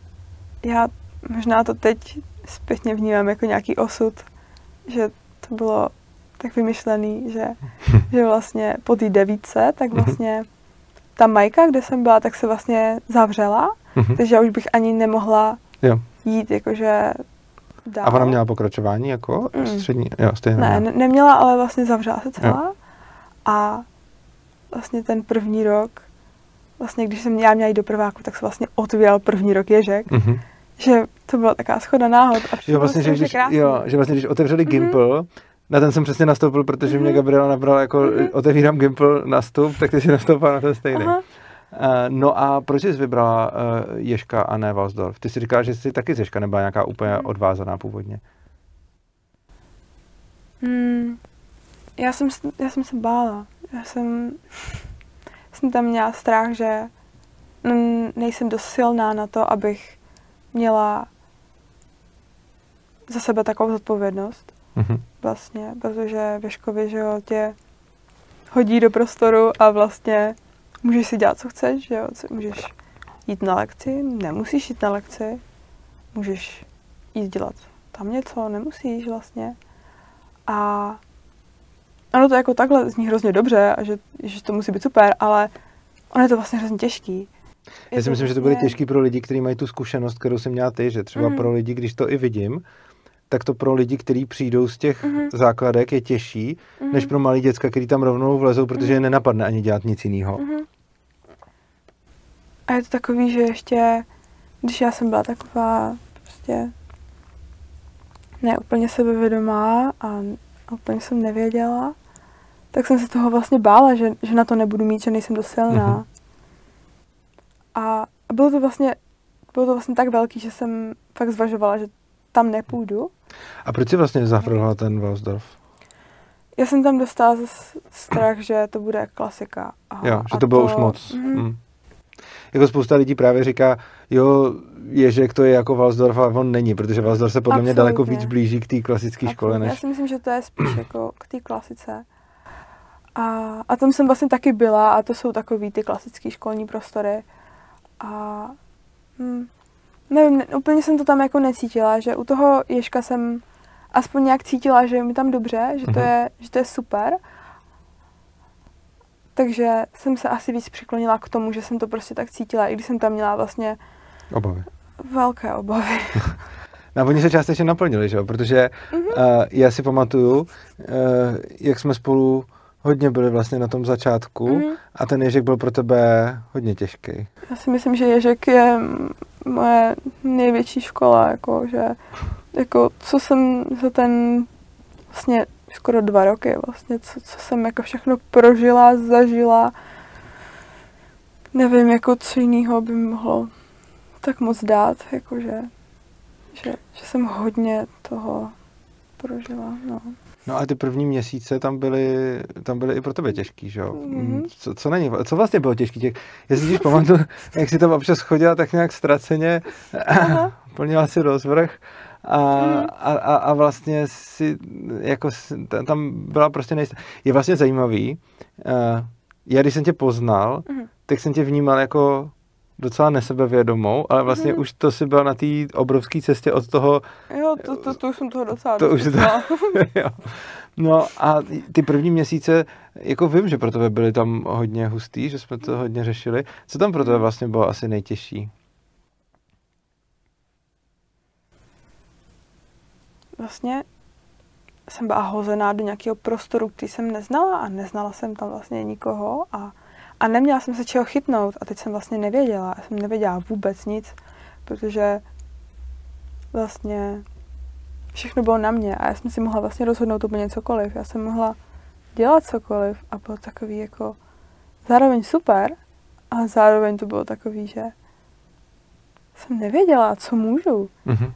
já možná to teď zpětně vnímám jako nějaký osud, že to bylo tak vymyšlený, že vlastně po té 9, tak vlastně ta Majka, kde jsem byla, tak se vlastně zavřela, takže já už bych ani nemohla jít jakože dál. A ona měla pokračování jako střední? Jo, stejně. Ne, neměla, ale vlastně zavřela se celá. A vlastně ten první rok, vlastně když jsem já měla jít do prváku, tak se vlastně otvíral první rok Ježek. Že to byla taková shoda náhod. A že vlastně, že vlastně, když otevřeli Gimpl, na ten jsem přesně nastoupil, protože mě Gabriela nabrala jako otevírám Gimpl nastup, tak ty si nastoupila na ten stejný. No a proč jsi vybrala Ježka a ne Walsdorf? Ty si říkala, že jsi taky z Ježka nebyla nějaká úplně odvázaná původně. Já jsem se bála. Já jsem tam měla strach, že nejsem dost silná na to, abych měla za sebe takovou zodpovědnost. Vlastně, protože ve škově, že jo, tě hodí do prostoru a vlastně můžeš si dělat, co chceš, že jo, můžeš jít na lekci, nemusíš jít na lekci, můžeš jít dělat tam něco, nemusíš vlastně. A ano, to jako takhle zní hrozně dobře a že to musí být super, ale ono je to vlastně hrozně těžký. Já si myslím, že to bude těžký pro lidi, kteří mají tu zkušenost, kterou jsem měla ty, že třeba pro lidi, když to i vidím, tak to pro lidi, kteří přijdou z těch základek, je těžší, než pro malý děcka, který tam rovnou vlezou, protože je nenapadne ani dělat nic jiného. A je to takový, že ještě, když já jsem byla taková prostě ne úplně sebevědomá a úplně jsem nevěděla, tak jsem se toho vlastně bála, že na to nebudu mít, že nejsem dost silná. A bylo to vlastně bylo to vlastně tak velký, že jsem fakt zvažovala, že tam nepůjdu. A proč jsi vlastně zavrhla ten Walsdorf? Já jsem tam dostala strach, že to bude klasika. Jo, že to bylo už moc. Jako spousta lidí právě říká, jo, Ježek to je jako Walsdorf a on není, protože Walsdorf se podle mě daleko víc blíží k té klasické škole. Než... Já si myslím, že to je spíš jako k té klasice. A tam jsem vlastně taky byla a to jsou takový ty klasické školní prostory. A nevím, úplně jsem to tam jako necítila, že u toho Ježka jsem aspoň nějak cítila, že je mi tam dobře, že to je super. Takže jsem se asi víc přiklonila k tomu, že jsem to prostě tak cítila, i když jsem tam měla vlastně obavy. Velké obavy. No, oni se částečně naplnili, že jo? Protože já si pamatuju, jak jsme spolu hodně byli vlastně na tom začátku a ten Ježek byl pro tebe hodně těžký. Já si myslím, že Ježek je moje největší škola, jako co jsem za ten vlastně skoro 2 roky vlastně, co jsem jako všechno prožila, zažila. Nevím, jako co jiného by mi mohlo tak moc dát, jakože že jsem hodně toho prožila, no. No a ty první měsíce tam byly i pro tebe těžký, že jo? Co vlastně bylo těžký? Já si pamatuju, jak jsi tam občas chodila tak nějak ztraceně, plnila si rozvrh a vlastně si jako tam byla prostě nejistá. Je vlastně zajímavý, já když jsem tě poznal, tak jsem tě vnímal jako docela nesebevědomou, ale vlastně už to si byla na té obrovské cestě od toho... Jo, to už jsem toho docela jo. No a ty první měsíce, jako vím, že pro tebe byly tam hodně hustý, že jsme to hodně řešili. Co tam pro tebe vlastně bylo asi nejtěžší? Vlastně jsem byla hozená do nějakého prostoru, který jsem neznala a neznala jsem tam vlastně nikoho a neměla jsem se čeho chytnout a teď jsem vlastně nevěděla. Já jsem nevěděla vůbec nic, protože vlastně všechno bylo na mě a já jsem si mohla vlastně rozhodnout úplně cokoliv. Já jsem mohla dělat cokoliv a bylo takový jako zároveň super, ale zároveň to bylo takový, že jsem nevěděla, co můžu.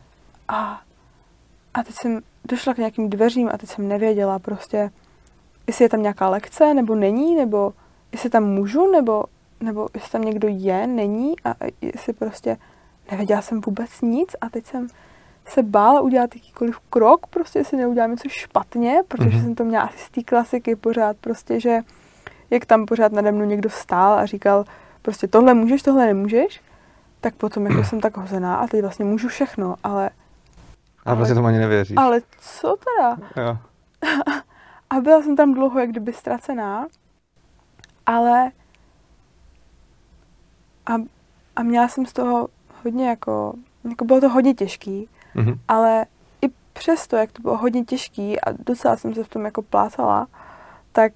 A teď jsem došla k nějakým dveřím a teď jsem nevěděla prostě, jestli je tam nějaká lekce, nebo není, nebo jestli tam můžu, nebo jestli tam někdo je, není a jestli prostě nevěděla jsem vůbec nic a teď jsem se bála udělat jakýkoliv krok, prostě jestli neudělám něco špatně, protože jsem to měla asi z té klasiky pořád prostě, že jak tam pořád nade mnou někdo stál a říkal prostě tohle můžeš, tohle nemůžeš, tak potom jako jsem tak hozená a teď vlastně můžu všechno, ale vlastně tomu ani nevěříš. Ale co teda? Jo. A byla jsem tam dlouho jak kdyby ztracená, ale a měla jsem z toho hodně jako bylo to hodně těžký, ale i přesto, jak to bylo hodně těžký a docela jsem se v tom jako plácala, tak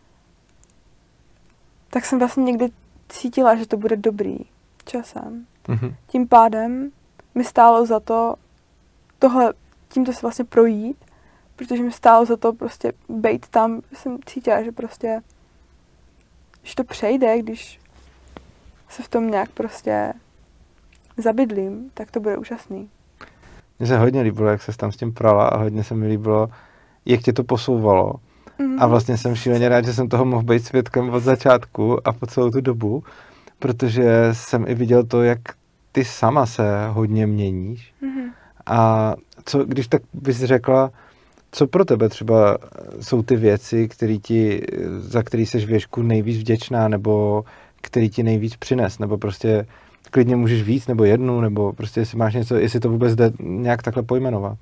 jsem vlastně někdy cítila, že to bude dobrý časem. Tím pádem mi stálo za to tímto se vlastně projít, protože mi stálo za to prostě bejt tam, jsem cítila, že prostě, když to přejde, když se v tom nějak prostě zabydlím, tak to bude úžasný. Mně se hodně líbilo, jak ses tam s tím prala a hodně se mi líbilo, jak tě to posouvalo. A vlastně jsem šíleně rád, že jsem toho mohl být svědkem od začátku a po celou tu dobu, protože jsem i viděl to, jak ty sama se hodně měníš. A co, když tak bys řekla, co pro tebe třeba jsou ty věci, za který seš v Ježku nejvíc vděčná, nebo který ti nejvíc přines, nebo prostě klidně můžeš víc, nebo jednu, nebo prostě jestli máš něco, jestli to vůbec jde nějak takhle pojmenovat.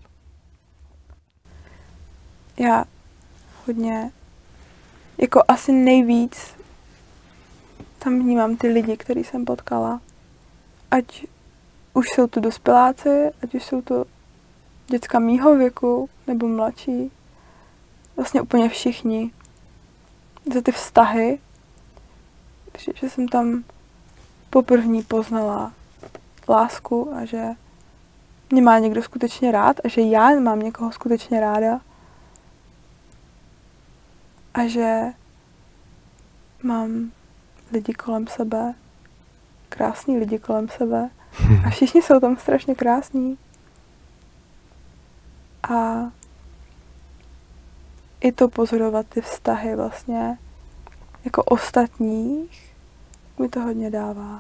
Já hodně, jako asi nejvíc tam vnímám ty lidi, který jsem potkala. Ať už jsou to dospěláci, ať už jsou to děcka mýho věku, nebo mladší. Vlastně úplně všichni. Za ty vztahy, že jsem tam poprvé poznala lásku a že mě má někdo skutečně rád a že já mám někoho skutečně ráda. A že mám lidi kolem sebe, krásný lidi kolem sebe A všichni jsou tam strašně krásní. A i to pozorovat ty vztahy vlastně jako ostatních mi to hodně dává.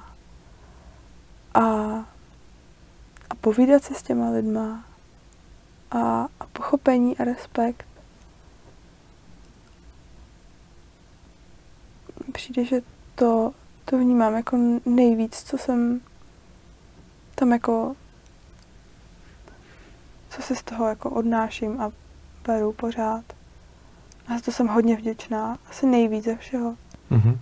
A povídat si s těma lidma a pochopení a respekt. Přijde, že to vnímám jako nejvíc, co jsem tam jako, co si z toho jako odnáším a beru pořád. A za to jsem hodně vděčná. Asi nejvíc ze všeho. Mm-hmm.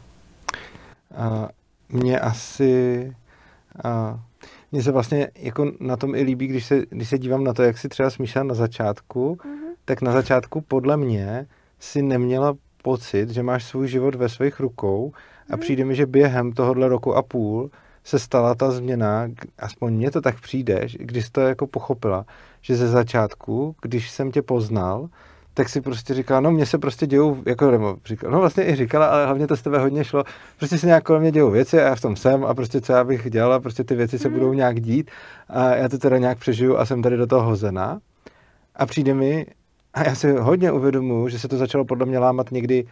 Mně se vlastně jako na tom i líbí, když se dívám na to, jak si třeba smýšlela na začátku, tak na začátku podle mě si neměla pocit, že máš svůj život ve svých rukou a přijde mi, že během tohohle roku a půl se stala ta změna, aspoň mně to tak přijde, když jsi to jako pochopila, že ze začátku, když jsem tě poznal, tak si prostě říkala, no mně se prostě dějou, no vlastně i říkala, ale hlavně to z tebe hodně šlo, prostě se nějak kolem mě dějou věci a já v tom jsem a prostě co já bych dělala, prostě ty věci se budou nějak dít a já to teda nějak přežiju a jsem tady do toho hozená. A přijde mi, a já si hodně uvědomuji, že se to začalo podle mě lámat někdy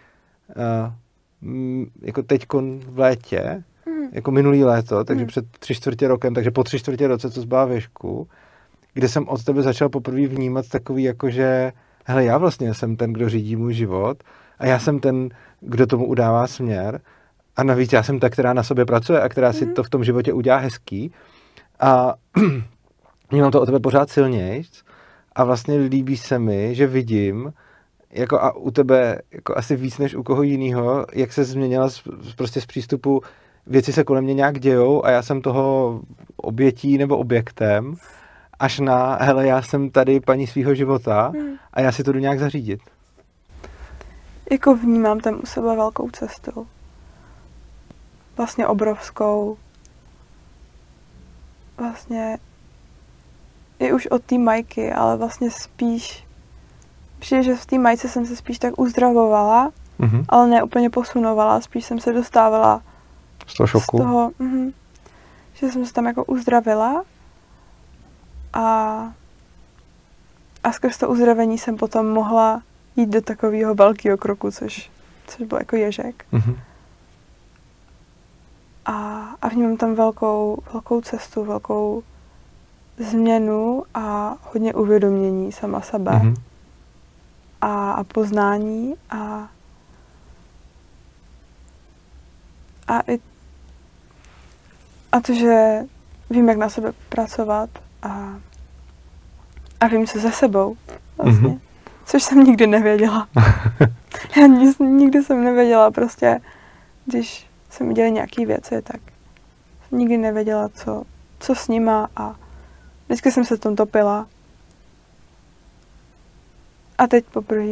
jako teďkon v létě, jako minulý léto, takže před 3/4 rokem, takže po 3/4 roce, co zbyla věšku, kde jsem od tebe začal poprvé vnímat takový jako, že hele, já vlastně jsem ten, kdo řídí můj život a já jsem ten, kdo tomu udává směr a navíc já jsem ta, která na sobě pracuje a která si to v tom životě udělá hezký a mám to o tebe pořád silnějc a vlastně líbí se mi, že vidím jako a u tebe jako asi víc než u koho jinýho, jak se změnila prostě z přístupu věci se kolem mě nějak dějou a já jsem toho obětí nebo objektem až na, hele, já jsem tady paní svýho života a já si to jdu nějak zařídit. Jako vnímám tam u sebe velkou cestu. Vlastně obrovskou. Vlastně i už od té Majky, ale vlastně spíš přijde, že v té Majce jsem se spíš tak uzdravovala, ale ne úplně posunovala, spíš jsem se dostávala z toho šoku. Z toho, že jsem se tam jako uzdravila a skrz to uzdravení jsem potom mohla jít do takového velkého kroku, což byl jako ježek. A vnímám tam velkou cestu, velkou změnu a hodně uvědomění sama sebe. A poznání a to, že vím, jak na sebe pracovat a vím se se sebou vlastně, což jsem nikdy nevěděla. Já nikdy jsem nevěděla prostě, když se mi děly nějaký věci, tak jsem nikdy nevěděla, co s nima a vždycky jsem se v tom topila. A teď poprvé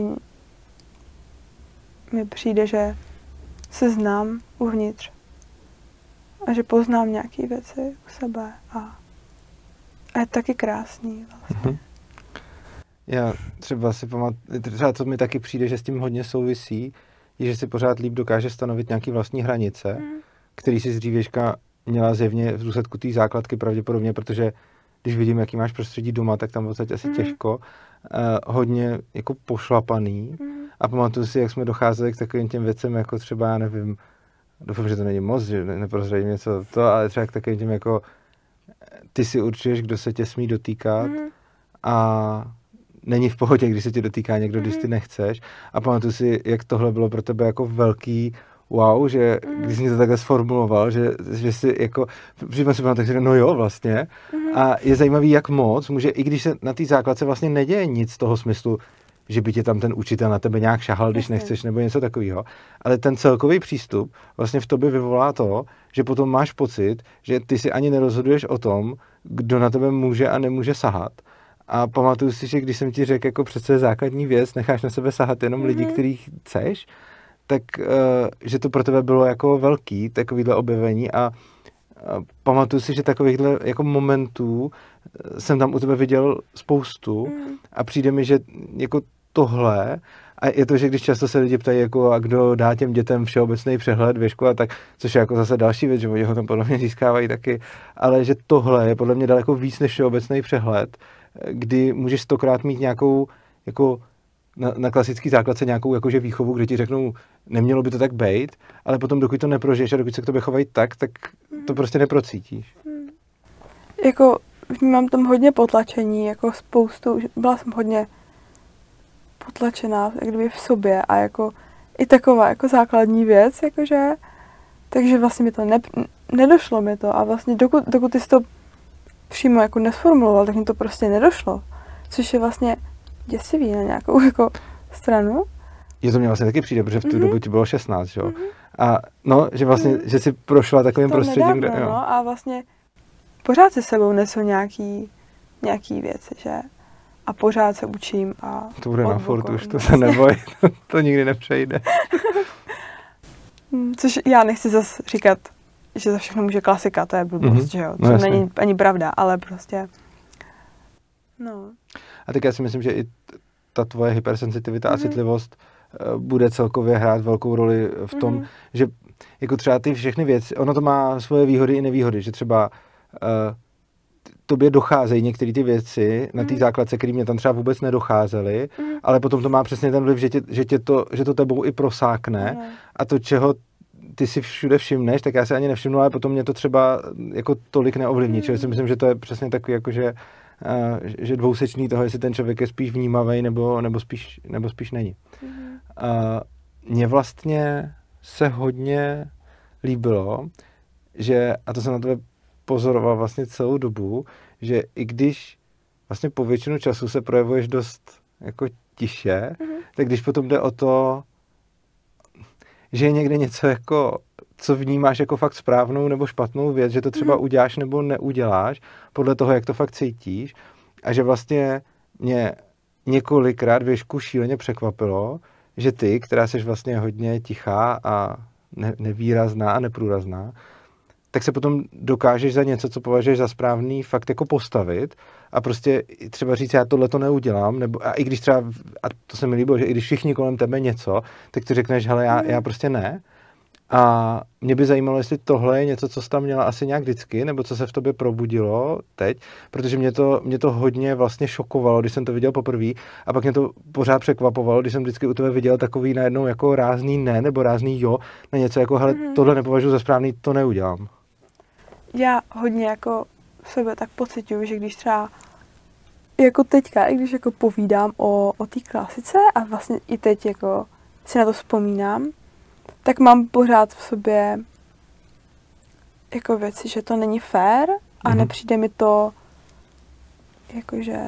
mi přijde, že se znám uvnitř a že poznám nějaké věci u sebe a je taky krásný vlastně. Já třeba si pamatuju, třeba to mi taky přijde, že s tím hodně souvisí, je, že si pořád líp dokáže stanovit nějaký vlastní hranice, který si z dřívěžka měla zjevně v důsledku té základky pravděpodobně, protože když vidím, jaký máš prostředí doma, tak tam vlastně asi těžko, hodně jako pošlapaný. A pamatuju si, jak jsme docházeli k takovým těm věcem, jako třeba, já nevím, doufám, že to není moc, že neprozradím něco to, ale třeba k takovým těm, jako ty si určuješ, kdo se tě smí dotýkat a není v pohodě, když se tě dotýká někdo, když ty nechceš. A pamatuju si, jak tohle bylo pro tebe jako velký wow, že když jsi to takhle sformuloval, že si jako, přímo si pamatuju, že no jo, vlastně. A je zajímavý, jak moc může, i když se na té základce vlastně neděje nic z toho smyslu, že by tě tam ten učitel na tebe nějak šahal, když nechceš, nebo něco takového. Ale ten celkový přístup vlastně v tobě vyvolá to, že potom máš pocit, že ty si ani nerozhoduješ o tom, kdo na tebe může a nemůže sahat. A pamatuju si, že když jsem ti řekl, jako přece základní věc, necháš na sebe sahat jenom lidi, kterých chceš, tak že to pro tebe bylo jako velký takovýhle objevení a pamatuju si, že takovýchhle jako momentů jsem tam u tebe viděl spoustu a přijde mi, že jako tohle A je to, že když často se lidi ptají, jako, a kdo dá těm dětem všeobecný přehled věšku a tak, což je jako zase další věc, že oni ho tam podle mě získávají taky, ale že tohle je podle mě daleko víc než všeobecný přehled, kdy můžeš 100krát mít nějakou, jako na klasický základce nějakou jakože výchovu, kde ti řeknou, nemělo by to tak být, ale potom dokud to neprožiješ a dokud se k tobě chovají tak to prostě neprocítíš. Jako vnímám tam hodně potlačení, jako spoustu, byla jsem hodně potlačená jak kdyby v sobě a jako i taková jako základní věc, jakože, takže vlastně mi to nedošlo mi to a vlastně dokud ty jsi to přímo jako nesformuloval, tak mi to prostě nedošlo, což je vlastně děsivý na nějakou jako stranu. Je to mě vlastně taky přijde, protože v tu dobu ti bylo 16, jo? A no, že vlastně, že jsi prošla takovým prostředím, nedávno, kde, jo. No, a vlastně pořád se sebou nesu nějaký věci, že? A pořád se učím a to bude na furt už, to se neboj, to nikdy nepřejde. Což já nechci zase říkat, že za všechno může klasika, to je blbost, že jo? To no, není ani pravda, ale prostě, no. A tak já si myslím, že i ta tvoje hypersenzitivita a citlivost bude celkově hrát velkou roli v tom, že jako třeba ty všechny věci, ono to má svoje výhody i nevýhody, že třeba tobě docházejí některé ty věci na té základce, které mě tam třeba vůbec nedocházely, ale potom to má přesně ten vliv, že to tebou i prosákne a to, čeho ty si všude všimneš, tak já se ani nevšimnu, ale potom mě to třeba jako tolik neovlivní. Čili si myslím, že to je přesně takový, jako že dvousečný toho, jestli ten člověk je spíš vnímavý nebo spíš není. Mně vlastně se hodně líbilo, že, a to jsem na tebe pozoroval vlastně celou dobu, že i když vlastně po většinu času se projevuješ dost jako tiše, tak když potom jde o to, že je někde něco jako, co vnímáš jako fakt správnou nebo špatnou věc, že to třeba uděláš nebo neuděláš, podle toho, jak to fakt cítíš, a že vlastně mě několikrát věšku šíleně překvapilo, že ty, která jsi vlastně hodně tichá a nevýrazná a neprůrazná, tak se potom dokážeš za něco, co považuješ za správný, fakt jako postavit a prostě třeba říct, já tohle to neudělám, nebo a i když třeba, a to se mi líbilo, že i když všichni kolem tebe něco, tak ty řekneš, hele, já prostě ne. A mě by zajímalo, jestli tohle je něco, co jsi tam měla asi nějak vždycky, nebo co se v tobě probudilo teď, protože mě to hodně vlastně šokovalo, když jsem to viděl poprvé, a pak mě to pořád překvapovalo, když jsem vždycky u tebe viděl takový najednou jako rázný ne, nebo rázný jo, na něco jako, hele, tohle nepovažuji za správný, to neudělám. Já hodně jako v sobě tak pociťuju, že když třeba jako teďka, i když jako povídám o té klasice a vlastně i teď jako si na to vzpomínám, tak mám pořád v sobě jako věci, že to není fér a nepřijde mi to jakože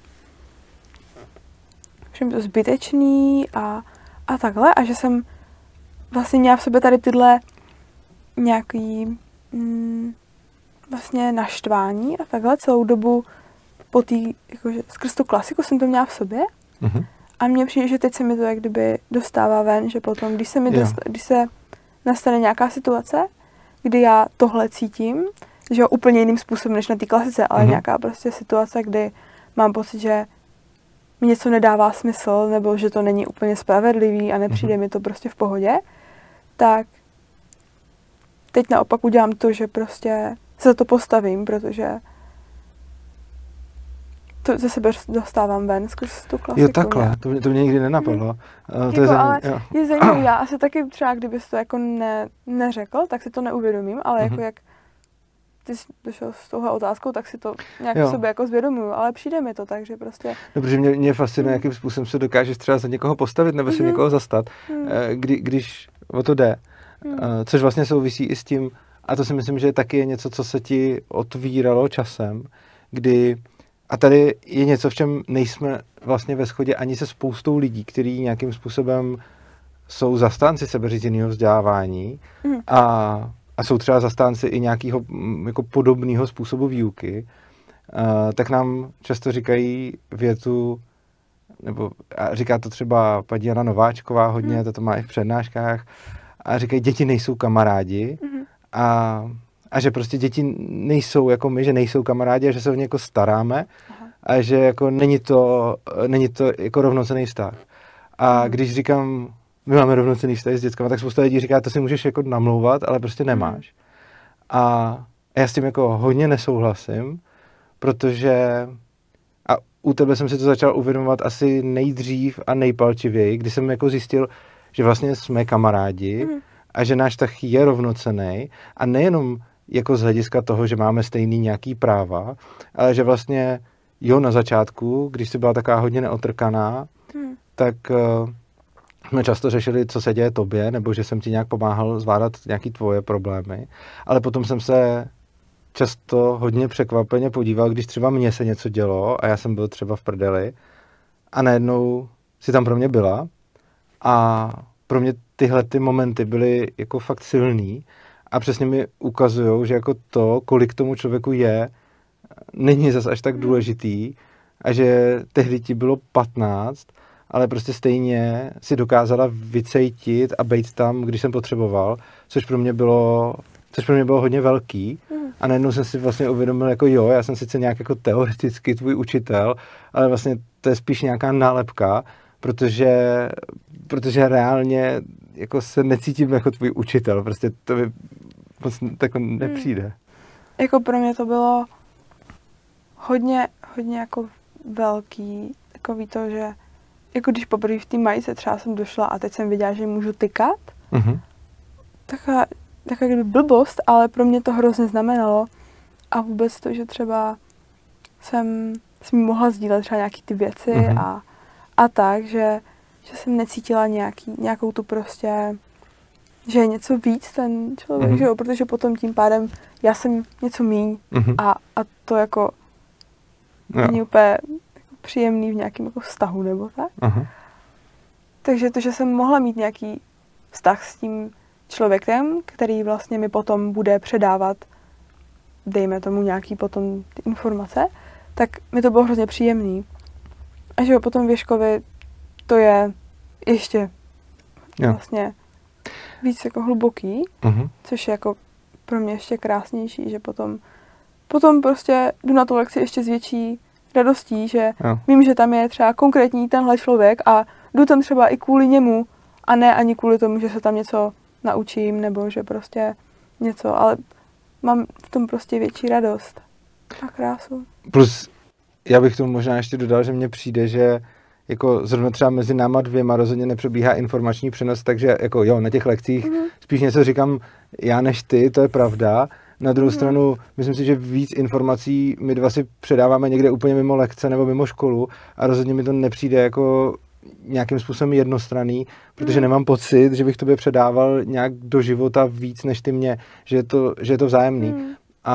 že mi to zbytečný a takhle a že jsem vlastně měla v sobě tady tyhle nějaký vlastně naštvání a takhle celou dobu po té, jakože skrz tu klasiku jsem to měla v sobě a mně přijde, že teď se mi to jak kdyby dostává ven, že potom, když se nastane nějaká situace, kdy já tohle cítím, že úplně jiným způsobem než na té klasice, ale nějaká prostě situace, kdy mám pocit, že mi něco nedává smysl, nebo že to není úplně spravedlivý a nepřijde mi to prostě v pohodě, tak teď naopak udělám to, že prostě se za to postavím, protože to ze sebe dostávám ven skrz tu klasiku. Jo, takhle, to mě nikdy nenapadlo. To je zajímavé, já asi taky třeba, kdybys to jako neřekl, tak si to neuvědomím, ale jako jak ty jsi došel s touhle otázkou, tak si to nějak v sobě jako zvědomuju, ale přijde mi to tak, že prostě... No, protože mě fascinuje, jakým způsobem se dokážeš třeba za někoho postavit nebo se někoho zastat, když o to jde. Což vlastně souvisí i s tím, a to si myslím, že taky je něco, co se ti otvíralo časem, kdy, a tady je něco, v čem nejsme vlastně ve shodě ani se spoustou lidí, kteří nějakým způsobem jsou zastánci sebeřízeného vzdělávání a jsou třeba zastánci i nějakého jako podobného způsobu výuky, tak nám často říkají větu, nebo říká to třeba paní Jana Nováčková hodně, to má i v přednáškách, a říkají, děti nejsou kamarádi a že prostě děti nejsou jako my, že nejsou kamarádi a že se o ně jako staráme a že jako není to jako rovnocenný vztah. A když říkám, my máme rovnocenný vztahy s dětskama, tak spousta lidí říká, to si můžeš jako namlouvat, ale prostě nemáš. A já s tím jako hodně nesouhlasím, protože a u tebe jsem si to začal uvědomovat asi nejdřív a nejpalčivěji, kdy jsem jako zjistil, že vlastně jsme kamarádi a že náš vztah je rovnocenný a nejenom jako z hlediska toho, že máme stejný nějaký práva, ale že vlastně jo, na začátku, když jsi byla taková hodně neotrkaná, tak jsme často řešili, co se děje tobě, nebo že jsem ti nějak pomáhal zvládat nějaký tvoje problémy, ale potom jsem se často hodně překvapeně podíval, když třeba mně se něco dělo a já jsem byl třeba v prdeli a najednou si tam pro mě byla a pro mě tyhle ty momenty byly jako fakt silný a přesně mi ukazujou, že jako to, kolik tomu člověku je, není zas až tak důležitý a že tehdy ti bylo 15, ale prostě stejně si dokázala vycejtit a bejt tam, když jsem potřeboval, což pro mě bylo hodně velký. A najednou jsem si vlastně uvědomil, jako jo, já jsem sice nějak jako teoreticky tvůj učitel, ale vlastně to je spíš nějaká nálepka, protože reálně jako se necítím jako tvůj učitel, prostě to mi moc tak nepřijde. Jako pro mě to bylo hodně jako velký, takový to, že jako když poprvé v té majice třeba jsem došla a teď jsem viděla, že můžu tykat, taková kdyby blbost, ale pro mě to hrozně znamenalo a vůbec to, že třeba jsem s ním mohla sdílet třeba nějaký ty věci a tak, že jsem necítila nějakou tu prostě, že je něco víc ten člověk, že jo, protože potom tím pádem já jsem něco míň a to jako není úplně jako příjemný v nějakém jako vztahu nebo tak. Takže to, že jsem mohla mít nějaký vztah s tím člověkem, který vlastně mi potom bude předávat, dejme tomu nějaký potom ty informace, tak mi to bylo hrozně příjemný. A že jo, potom Věškovi to je ještě vlastně víc jako hluboký, což je jako pro mě ještě krásnější, že potom prostě jdu na tu lekci ještě s větší radostí, že vím, že tam je třeba konkrétní tenhle člověk a jdu tam třeba i kvůli němu a ne ani kvůli tomu, že se tam něco naučím, nebo že prostě něco, ale mám v tom prostě větší radost a krásu. Plus, já bych tomu možná ještě dodal, že mně přijde, že jako zrovna třeba mezi náma dvěma rozhodně nepřebíhá informační přenos, takže jako jo, na těch lekcích spíš něco říkám já než ty, to je pravda. Na druhou stranu, myslím si, že víc informací my dva si předáváme někde úplně mimo lekce nebo mimo školu a rozhodně mi to nepřijde jako nějakým způsobem jednostranný, protože nemám pocit, že bych tobě předával nějak do života víc než ty mě, že je to vzájemný.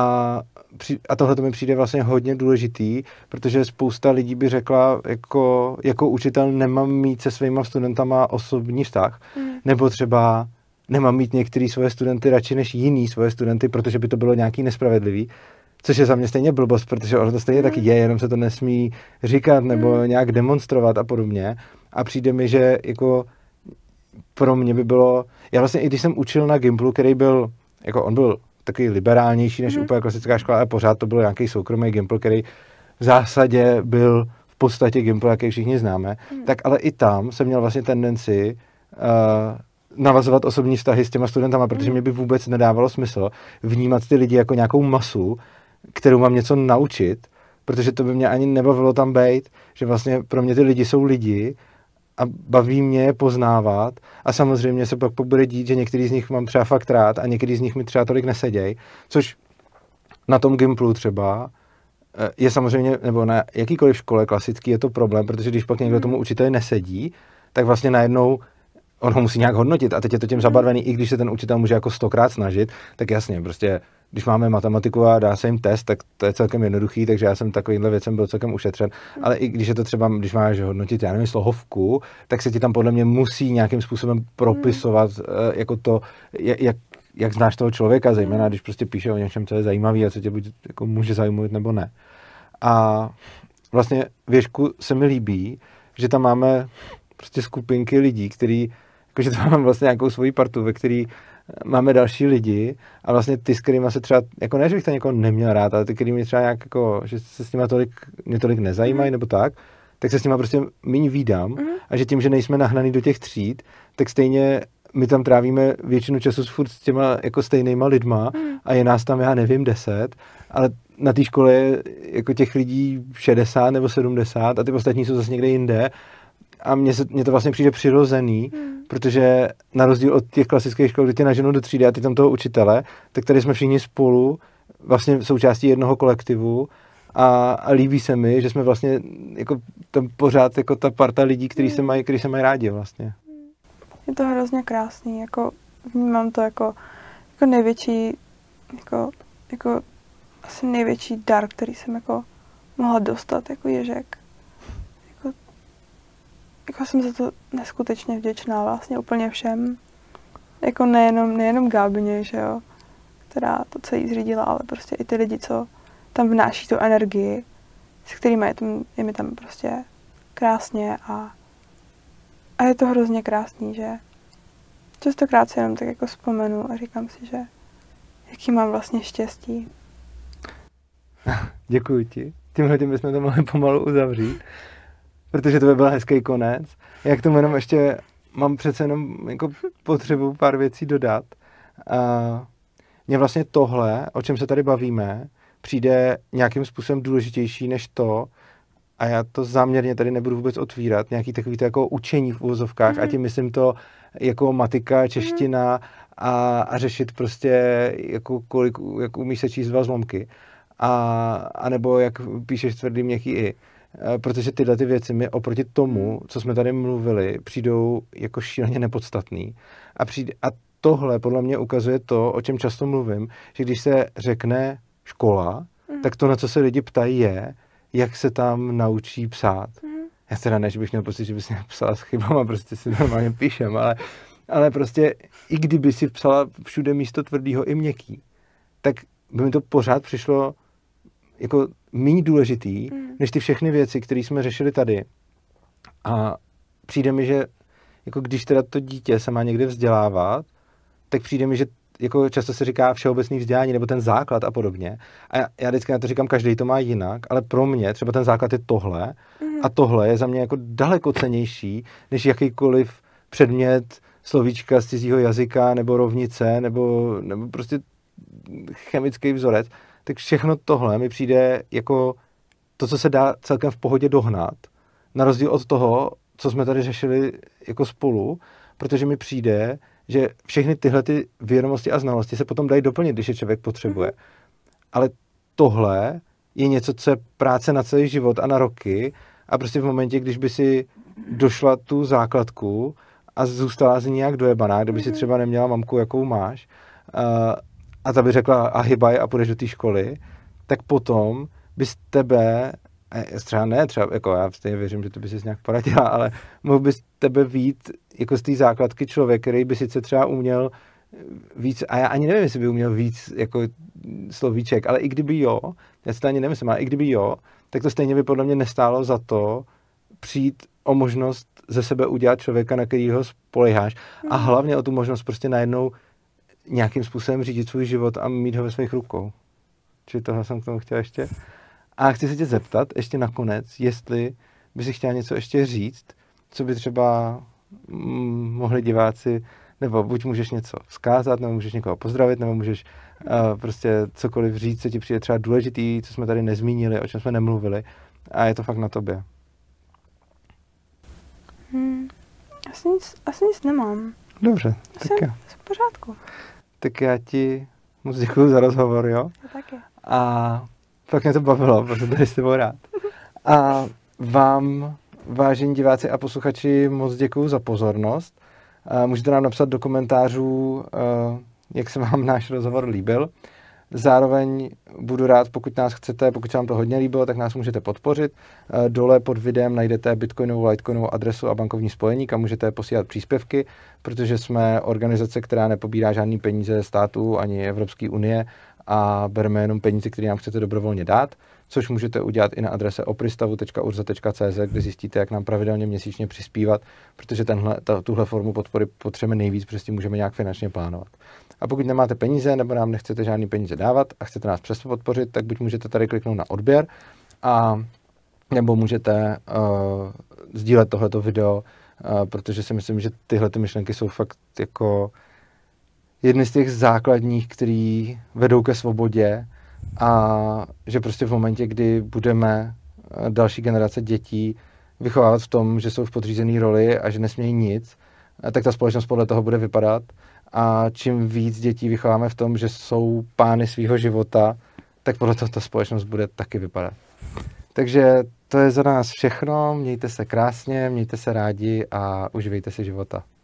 A tohle to mi přijde vlastně hodně důležitý, protože spousta lidí by řekla, jako učitel nemám mít se svýma studentama osobní vztah, nebo třeba nemám mít některý svoje studenty radši než jiný svoje studenty, protože by to bylo nějaký nespravedlivý, což je za mě stejně blbost, protože ono to stejně taky je, jenom se to nesmí říkat nebo nějak demonstrovat a podobně. A přijde mi, že jako pro mě by bylo, já vlastně i když jsem učil na Gimplu, který byl, jako on byl takový liberálnější než úplně klasická škola, ale pořád to byl nějaký soukromý Gimpl, který v zásadě byl v podstatě Gimpl, jaký všichni známe, tak ale i tam jsem měl vlastně tendenci navazovat osobní vztahy s těma studentama, protože mě by vůbec nedávalo smysl vnímat ty lidi jako nějakou masu, kterou mám něco naučit, protože to by mě ani nebavilo tam bejt, že vlastně pro mě ty lidi jsou lidi a baví mě je poznávat a samozřejmě se pak bude dít, že některý z nich mám třeba fakt rád a některý z nich mi třeba tolik neseděj, což na tom Gimplu třeba je samozřejmě, nebo na jakýkoliv škole klasický je to problém, protože když pak někdo tomu učiteli nesedí, tak vlastně najednou on ho musí nějak hodnotit a teď je to tím zabarvený, i když se ten učitel může jako 100krát snažit, tak jasně, prostě když máme matematiku a dá se jim test, tak to je celkem jednoduchý, takže já jsem takovýmhle věcem byl celkem ušetřen, ale i když je to třeba, když máš hodnotit, já nevím, slohovku, tak se ti tam podle mě musí nějakým způsobem propisovat jako to, jak znáš toho člověka, zejména když prostě píše o něčem, co je zajímavý a co tě buď jako může zajímat nebo ne. A vlastně Věšku se mi líbí, že tam máme prostě skupinky lidí, který, jakože tam máme vlastně nějakou svoji partu, ve který máme další lidi a vlastně ty, s kterýma se třeba, jako ne, že bych to někoho neměl rád, ale ty, který mě třeba nějak jako, že se s nima mě tolik nezajímají nebo tak, tak se s nima prostě míň vídám a že tím, že nejsme nahnaný do těch tříd, tak stejně my tam trávíme většinu času furt s těma jako stejnýma lidma a je nás tam, já nevím, 10, ale na té škole je jako těch lidí 60 nebo 70 a ty ostatní jsou zase někde jinde a mně to vlastně přijde přirozený, protože na rozdíl od těch klasických škol, kde tě naženou do třídy a ty tam toho učitele, tak tady jsme všichni spolu, vlastně součástí jednoho kolektivu a líbí se mi, že jsme vlastně jako tam pořád jako ta parta lidí, kteří se mají rádi vlastně. Je to hrozně krásný, jako vnímám to jako největší, jako asi největší dar, který jsem jako mohla dostat jako Ježek. Jako jsem za to neskutečně vděčná vlastně úplně všem. Jako nejenom Gábině, že jo, která to celý zřídila, ale prostě i ty lidi, co tam vnáší tu energii, s kterými je mi tam prostě krásně a je to hrozně krásný, že častokrát si jenom tak jako vzpomenu a říkám si, že jaký mám vlastně štěstí. Děkuji ti. Tímhle tím bychom to mohli pomalu uzavřít, protože to by byl hezký konec. Já k tomu jenom ještě mám přece jenom jako potřebu pár věcí dodat. Mně vlastně tohle, o čem se tady bavíme, přijde nějakým způsobem důležitější než to, a já to záměrně tady nebudu vůbec otvírat, nějaký takový to jako učení v uvozovkách, a tím myslím to jako matika, čeština a řešit prostě jako kolik, jak umíš se číst dva zlomky. A nebo jak píšeš tvrdý měkký i. Protože tyhle ty věci mi oproti tomu, co jsme tady mluvili, přijdou jako šíleně nepodstatný. A tohle podle mě ukazuje to, o čem často mluvím, že když se řekne škola, tak to, na co se lidi ptají, je, jak se tam naučí psát. Já teda ne, že bych měl pocit, že bys psala s chybama, prostě si normálně píšem, ale prostě i kdyby si psala všude místo tvrdýho i měkký, tak by mi to pořád přišlo jako méně důležitý, než ty všechny věci, které jsme řešili tady. A přijde mi, že jako když teda to dítě se má někde vzdělávat, tak přijde mi, že jako často se říká všeobecný vzdělání nebo ten základ a podobně. A já vždycky na to říkám, každý to má jinak, ale pro mě třeba ten základ je tohle a tohle je za mě jako daleko cennější, než jakýkoliv předmět, slovíčka z cizího jazyka nebo rovnice nebo prostě chemický vzorec. Tak všechno tohle mi přijde jako to, co se dá celkem v pohodě dohnat, na rozdíl od toho, co jsme tady řešili jako spolu, protože mi přijde, že všechny tyhle ty vědomosti a znalosti se potom dají doplnit, když je člověk potřebuje. Ale tohle je něco, co je práce na celý život a na roky a prostě v momentě, když by si došla tu základku a zůstala z ní nějak dojebaná, kdyby si třeba neměla mamku, jakou máš, a ta by řekla a hybaj a půjdeš do té školy, tak potom bys tebe, třeba jako já stejně věřím, že to by si nějak poradila, ale mohl bys tebe vít jako z té základky člověk, který by sice třeba uměl víc, a já ani nevím, jestli by uměl víc jako slovíček, ale i kdyby jo, já si to ani nemyslím, ale i kdyby jo, tak to stejně by podle mě nestálo za to přijít o možnost ze sebe udělat člověka, na kterýho spoléháš a hlavně o tu možnost prostě najednou nějakým způsobem řídit svůj život a mít ho ve svých rukou. Čili tohle jsem k tomu chtěl ještě. A chci se tě zeptat ještě nakonec, jestli by si chtěla něco ještě říct, co by třeba mohli diváci, nebo buď můžeš něco vzkázat, nebo můžeš někoho pozdravit, nebo můžeš prostě cokoliv říct, co ti přijde třeba důležitý, co jsme tady nezmínili, o čem jsme nemluvili. A je to fakt na tobě. Asi nic nemám. Dobře, tak jo. V pořádku. Tak já ti moc děkuju za rozhovor, jo? Já taky. A fakt mě to bavilo, protože tady s tebou rád. A vám, vážení diváci a posluchači, moc děkuju za pozornost. Můžete nám napsat do komentářů, jak se vám náš rozhovor líbil. Zároveň budu rád, pokud nás chcete, pokud se vám to hodně líbilo, tak nás můžete podpořit. Dole pod videem najdete bitcoinovou, litecoinovou adresu a bankovní spojení, kam můžete posílat příspěvky, protože jsme organizace, která nepobírá žádný peníze státu ani Evropské unie a bereme jenom peníze, které nám chcete dobrovolně dát, což můžete udělat i na adrese opristavu.urza.cz, kde zjistíte, jak nám pravidelně měsíčně přispívat, protože tuhle formu podpory potřebujeme nejvíc, protože s tím můžeme nějak finančně plánovat. A pokud nemáte peníze nebo nám nechcete žádný peníze dávat a chcete nás přesto podpořit, tak buď můžete tady kliknout na odběr a nebo můžete sdílet tohleto video, protože si myslím, že tyhle ty myšlenky jsou fakt jako jedny z těch základních, který vedou ke svobodě a že prostě v momentě, kdy budeme další generace dětí vychovávat v tom, že jsou v podřízené roli a že nesmějí nic, tak ta společnost podle toho bude vypadat. A čím víc dětí vychováme v tom, že jsou pány svého života, tak podle toho ta společnost bude taky vypadat. Takže to je za nás všechno. Mějte se krásně, mějte se rádi a uživejte si života.